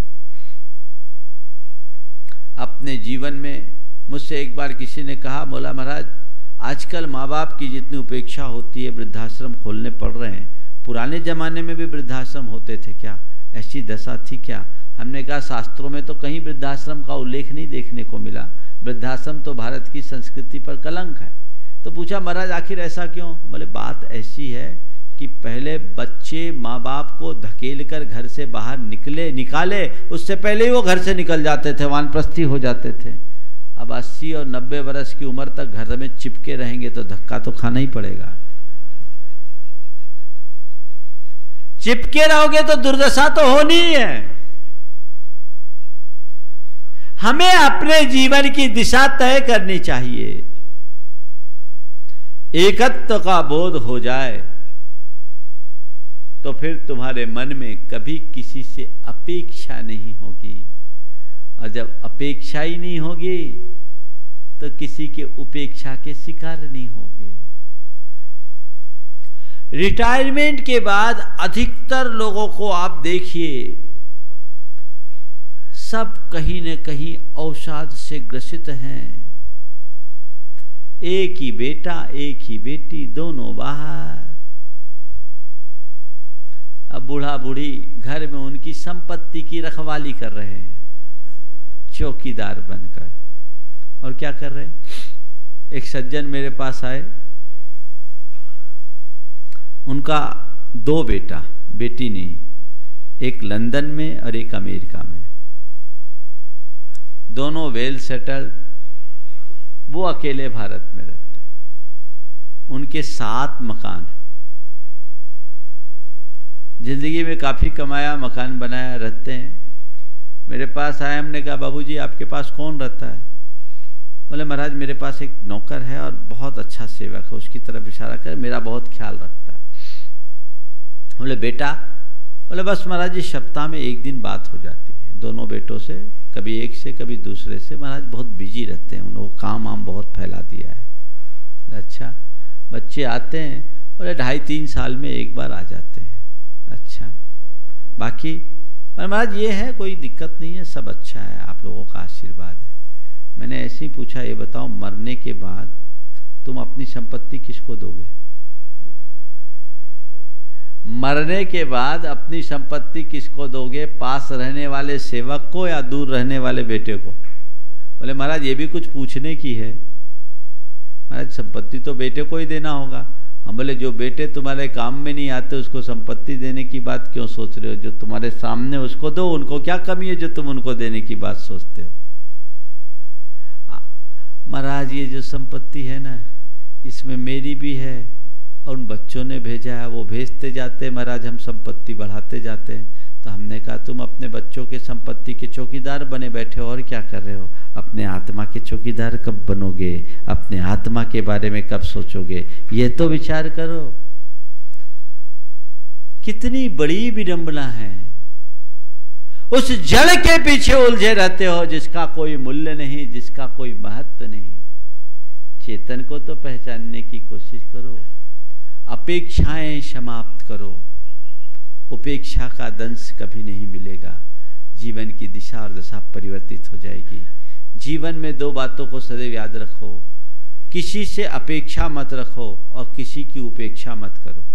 अपने जीवन में मुझसे एक बार किसी ने कहा, बोला महाराज आजकल माँ बाप की जितनी उपेक्षा होती है, वृद्धाश्रम खोलने पड़ रहे हैं, पुराने जमाने में भी वृद्धाश्रम होते थे क्या? ऐसी दशा थी क्या? हमने कहा शास्त्रों में तो कहीं वृद्धाश्रम का उल्लेख नहीं देखने को मिला। वृद्धाश्रम तो भारत की संस्कृति पर कलंक है। तो पूछा महाराज आखिर ऐसा क्यों? बोले बात ऐसी है कि पहले बच्चे माँ बाप को धकेल कर घर से बाहर निकाले, उससे पहले ही वो घर से निकल जाते थे, वानप्रस्थी हो जाते थे। अब 80 और 90 वर्ष की उम्र तक घर में चिपके रहेंगे तो धक्का तो खाना ही पड़ेगा। चिपके रहोगे तो दुर्दशा तो होनी ही है। हमें अपने जीवन की दिशा तय करनी चाहिए। एकत्व का बोध हो जाए तो फिर तुम्हारे मन में कभी किसी से अपेक्षा नहीं होगी, और जब अपेक्षा ही नहीं होगी तो किसी के उपेक्षा के शिकार नहीं होगे। रिटायरमेंट के बाद अधिकतर लोगों को आप देखिए, सब कहीं न कहीं अवसाद से ग्रसित हैं। एक ही बेटा एक ही बेटी, दोनों बाहर। अब बूढ़ा बूढ़ी घर में उनकी संपत्ति की रखवाली कर रहे हैं, चौकीदार बनकर। और क्या कर रहे हैं? एक सज्जन मेरे पास आए, उनका 2 बेटा, बेटी नहीं, एक लंदन में और एक अमेरिका में, दोनों वेल सेटल्ड। वो अकेले भारत में रहते हैं। उनके 7 मकान हैं। जिंदगी में काफ़ी कमाया, मकान बनाया, रहते हैं। मेरे पास आए, हमने कहा बाबूजी आपके पास कौन रहता है? बोले महाराज मेरे पास एक नौकर है और बहुत अच्छा सेवक है, उसकी तरफ इशारा कर, मेरा बहुत ख्याल रखता है। बोले बेटा? बोले बस महाराज जी सप्ताह में एक दिन बात हो जाती है दोनों बेटों से, कभी एक से कभी दूसरे से। महाराज बहुत बिजी रहते हैं, उन्होंने काम वाम बहुत फैला दिया है। अच्छा, बच्चे आते हैं, बोले 2.5-3 साल में एक बार आ जाते हैं। अच्छा, बाकी महाराज ये है, कोई दिक्कत नहीं है, सब अच्छा है, आप लोगों का आशीर्वाद है। मैंने ऐसे ही पूछा, ये बताओ मरने के बाद तुम अपनी संपत्ति किसको दोगे? मरने के बाद अपनी संपत्ति किसको दोगे? पास रहने वाले सेवक को या दूर रहने वाले बेटे को? बोले महाराज ये भी कुछ पूछने की है। महाराज संपत्ति तो बेटे को ही देना होगा। हम बोले जो बेटे तुम्हारे काम में नहीं आते उसको संपत्ति देने की बात क्यों सोच रहे हो? जो तुम्हारे सामने उसको दो, उनको क्या कमी है जो तुम उनको देने की बात सोचते हो? महाराज ये जो संपत्ति है ना, इसमें मेरी भी है और उन बच्चों ने भेजा है, वो भेजते जाते हैं महाराज, हम संपत्ति बढ़ाते जाते हैं। तो हमने कहा तुम अपने बच्चों के संपत्ति के चौकीदार बने बैठे हो और क्या कर रहे हो? अपने आत्मा के चौकीदार कब बनोगे? अपने आत्मा के बारे में कब सोचोगे? ये तो विचार करो। कितनी बड़ी विडंबना है। उस जड़ के पीछे उलझे रहते हो जिसका कोई मूल्य नहीं, जिसका कोई महत्व नहीं। चेतन को तो पहचानने की कोशिश करो, अपेक्षाएं समाप्त करो। उपेक्षा का दंश कभी नहीं मिलेगा। जीवन की दिशा और दशा परिवर्तित हो जाएगी। जीवन में 2 बातों को सदैव याद रखो, किसी से अपेक्षा मत रखो और किसी की उपेक्षा मत करो।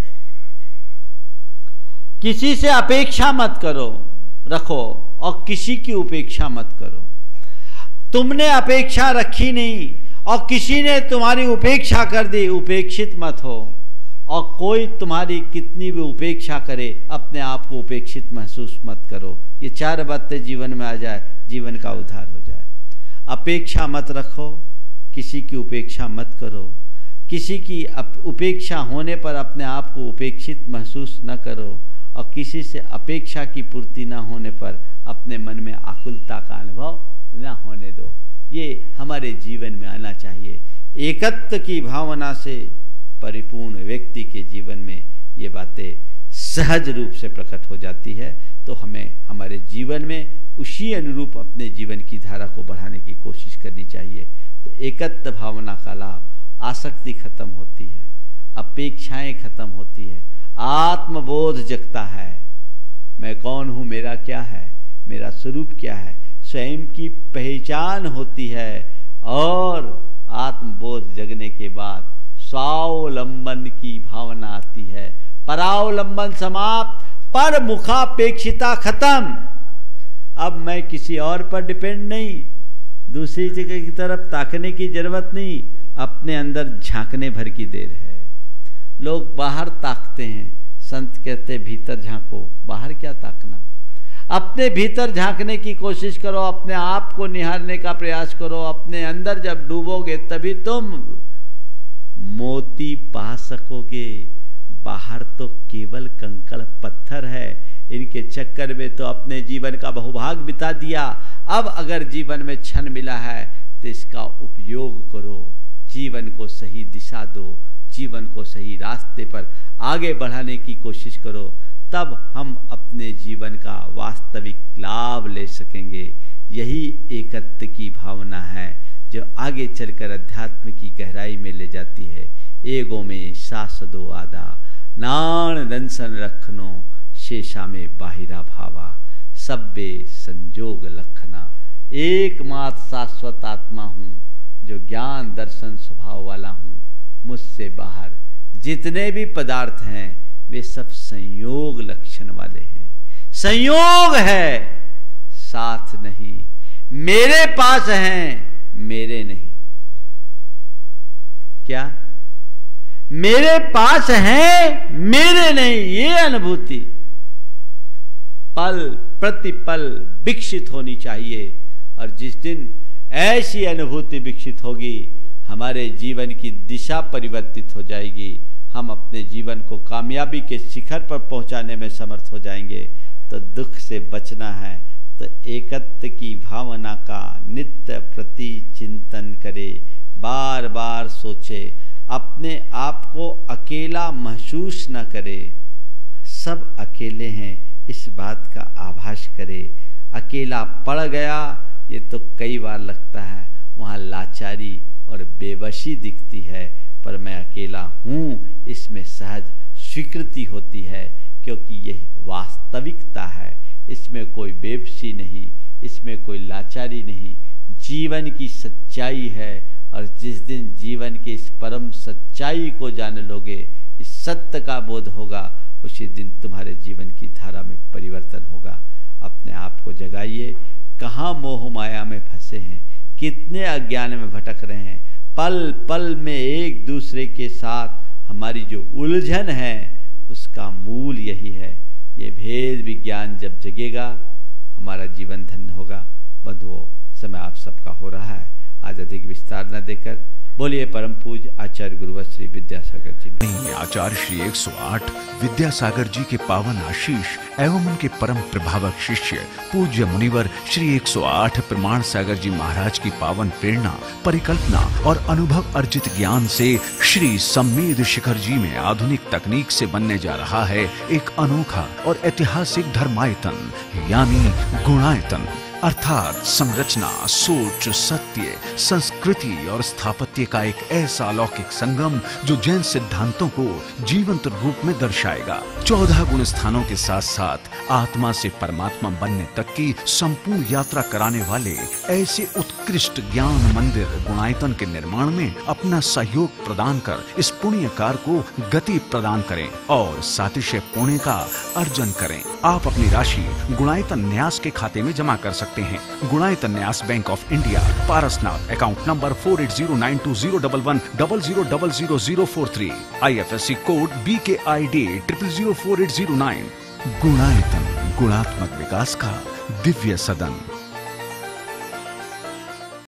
किसी से अपेक्षा मत करो रखो और किसी की उपेक्षा मत करो। तुमने अपेक्षा रखी नहीं और किसी ने तुम्हारी उपेक्षा कर दी, उपेक्षित मत हो। और कोई तुम्हारी कितनी भी उपेक्षा करे, अपने आप को उपेक्षित महसूस मत करो। ये 4 बातें जीवन में आ जाए, जीवन का उद्धार हो जाए। अपेक्षा मत रखो, किसी की उपेक्षा मत करो, किसी की उपेक्षा होने पर अपने आप को उपेक्षित महसूस न करो और किसी से अपेक्षा की पूर्ति न होने पर अपने मन में आकुलता का अनुभव न होने दो। ये हमारे जीवन में आना चाहिए। एकत्व की भावना से परिपूर्ण व्यक्ति के जीवन में ये बातें सहज रूप से प्रकट हो जाती है। तो हमें हमारे जीवन में उसी अनुरूप अपने जीवन की धारा को बढ़ाने की कोशिश करनी चाहिए। तो एकत्व भावना का लाभ, आसक्ति खत्म होती है, अपेक्षाएं खत्म होती है, आत्मबोध जगता है। मैं कौन हूँ, मेरा क्या है, मेरा स्वरूप क्या है, स्वयं की पहचान होती है। और आत्मबोध जगने के बाद स्वावलंबन की भावना आती है। परावलंबन समाप्त, पर मुखापेक्षिता खत्म। अब मैं किसी और पर डिपेंड नहीं, दूसरी जगह की तरफ ताकने की जरूरत नहीं, अपने अंदर झांकने भर की देर है। लोग बाहर ताकते हैं, संत कहते भीतर झांको। बाहर क्या ताकना, अपने भीतर झांकने की कोशिश करो, अपने आप को निहारने का प्रयास करो। अपने अंदर जब डूबोगे तभी तुम मोती पा सकोगे। बाहर तो केवल कंकड़ पत्थर है, इनके चक्कर में तो अपने जीवन का बहुभाग बिता दिया। अब अगर जीवन में क्षण मिला है तो इसका उपयोग करो, जीवन को सही दिशा दो, जीवन को सही रास्ते पर आगे बढ़ाने की कोशिश करो। तब हम अपने जीवन का वास्तविक लाभ ले सकेंगे। यही एकत्व की भावना है जो आगे चलकर अध्यात्म की गहराई में ले जाती है। एगो में सास दो आदा, नाण दंसन रखनो, शेषा में बाहिरा भावा, सब्बे संजोग लखना। एकमात्र शाश्वत आत्मा हूँ जो ज्ञान दर्शन स्वभाव वाला हूँ। मुझसे बाहर जितने भी पदार्थ हैं वे सब संयोग लक्षण वाले हैं। संयोग है, साथ नहीं। मेरे पास हैं, मेरे नहीं। क्या? मेरे पास हैं, मेरे नहीं। ये अनुभूति पल प्रतिपल विकसित होनी चाहिए। और जिस दिन ऐसी अनुभूति विकसित होगी, हमारे जीवन की दिशा परिवर्तित हो जाएगी। हम अपने जीवन को कामयाबी के शिखर पर पहुंचाने में समर्थ हो जाएंगे। तो दुख से बचना है तो एकत्व की भावना का नित्य प्रति चिंतन करे, बार बार सोचे, अपने आप को अकेला महसूस न करे। सब अकेले हैं इस बात का आभास करे। अकेला पड़ गया ये तो कई बार लगता है, वहाँ लाचारी और बेबसी दिखती है, पर मैं अकेला हूँ इसमें सहज स्वीकृति होती है, क्योंकि यही वास्तविकता है। इसमें कोई बेबसी नहीं, इसमें कोई लाचारी नहीं, जीवन की सच्चाई है। और जिस दिन जीवन की इस परम सच्चाई को जान लोगे, इस सत्य का बोध होगा, उसी दिन तुम्हारे जीवन की धारा में परिवर्तन होगा। अपने आप को जगाइए। कहाँ मोह माया में फंसे हैं, कितने अज्ञान में भटक रहे हैं। पल पल में एक दूसरे के साथ हमारी जो उलझन है उसका मूल यही है। ये भेद विज्ञान जब जगेगा हमारा जीवन धन्य होगा। बंधुओं, समय आप सबका हो रहा है, आज अधिक विस्तार न देकर बोलिए परम पूज्य आचार्य गुरुवर श्री विद्यासागर जी। आचार्य श्री 108 विद्यासागर जी के पावन आशीष एवं उनके परम प्रभावक शिष्य पूज्य मुनिवर श्री 108 प्रमाण सागर जी महाराज की पावन प्रेरणा, परिकल्पना और अनुभव अर्जित ज्ञान से श्री सम्मेद शिखर जी में आधुनिक तकनीक से बनने जा रहा है एक अनोखा और ऐतिहासिक धर्मायतन यानी गुणायतन, अर्थात संरचना, सोच, सत्य, संस्कृति और स्थापत्य का एक ऐसा अलौकिक संगम जो जैन सिद्धांतों को जीवंत रूप में दर्शाएगा। 14 गुण स्थानों के साथ साथ आत्मा से परमात्मा बनने तक की संपूर्ण यात्रा कराने वाले ऐसे उत्कृष्ट ज्ञान मंदिर गुणायतन के निर्माण में अपना सहयोग प्रदान कर इस पुण्य कार्य को गति प्रदान करें और सातिशय पुण्य का अर्जन करें। आप अपनी राशि गुणायतन न्यास के खाते में जमा कर सकते हैं। Gunayatan Nyas Bank of India, Parasnath, account number 4809201100000043, IFSC code BKID 004809। Gunayatan, गुणात्मक विकास का दिव्य सदन।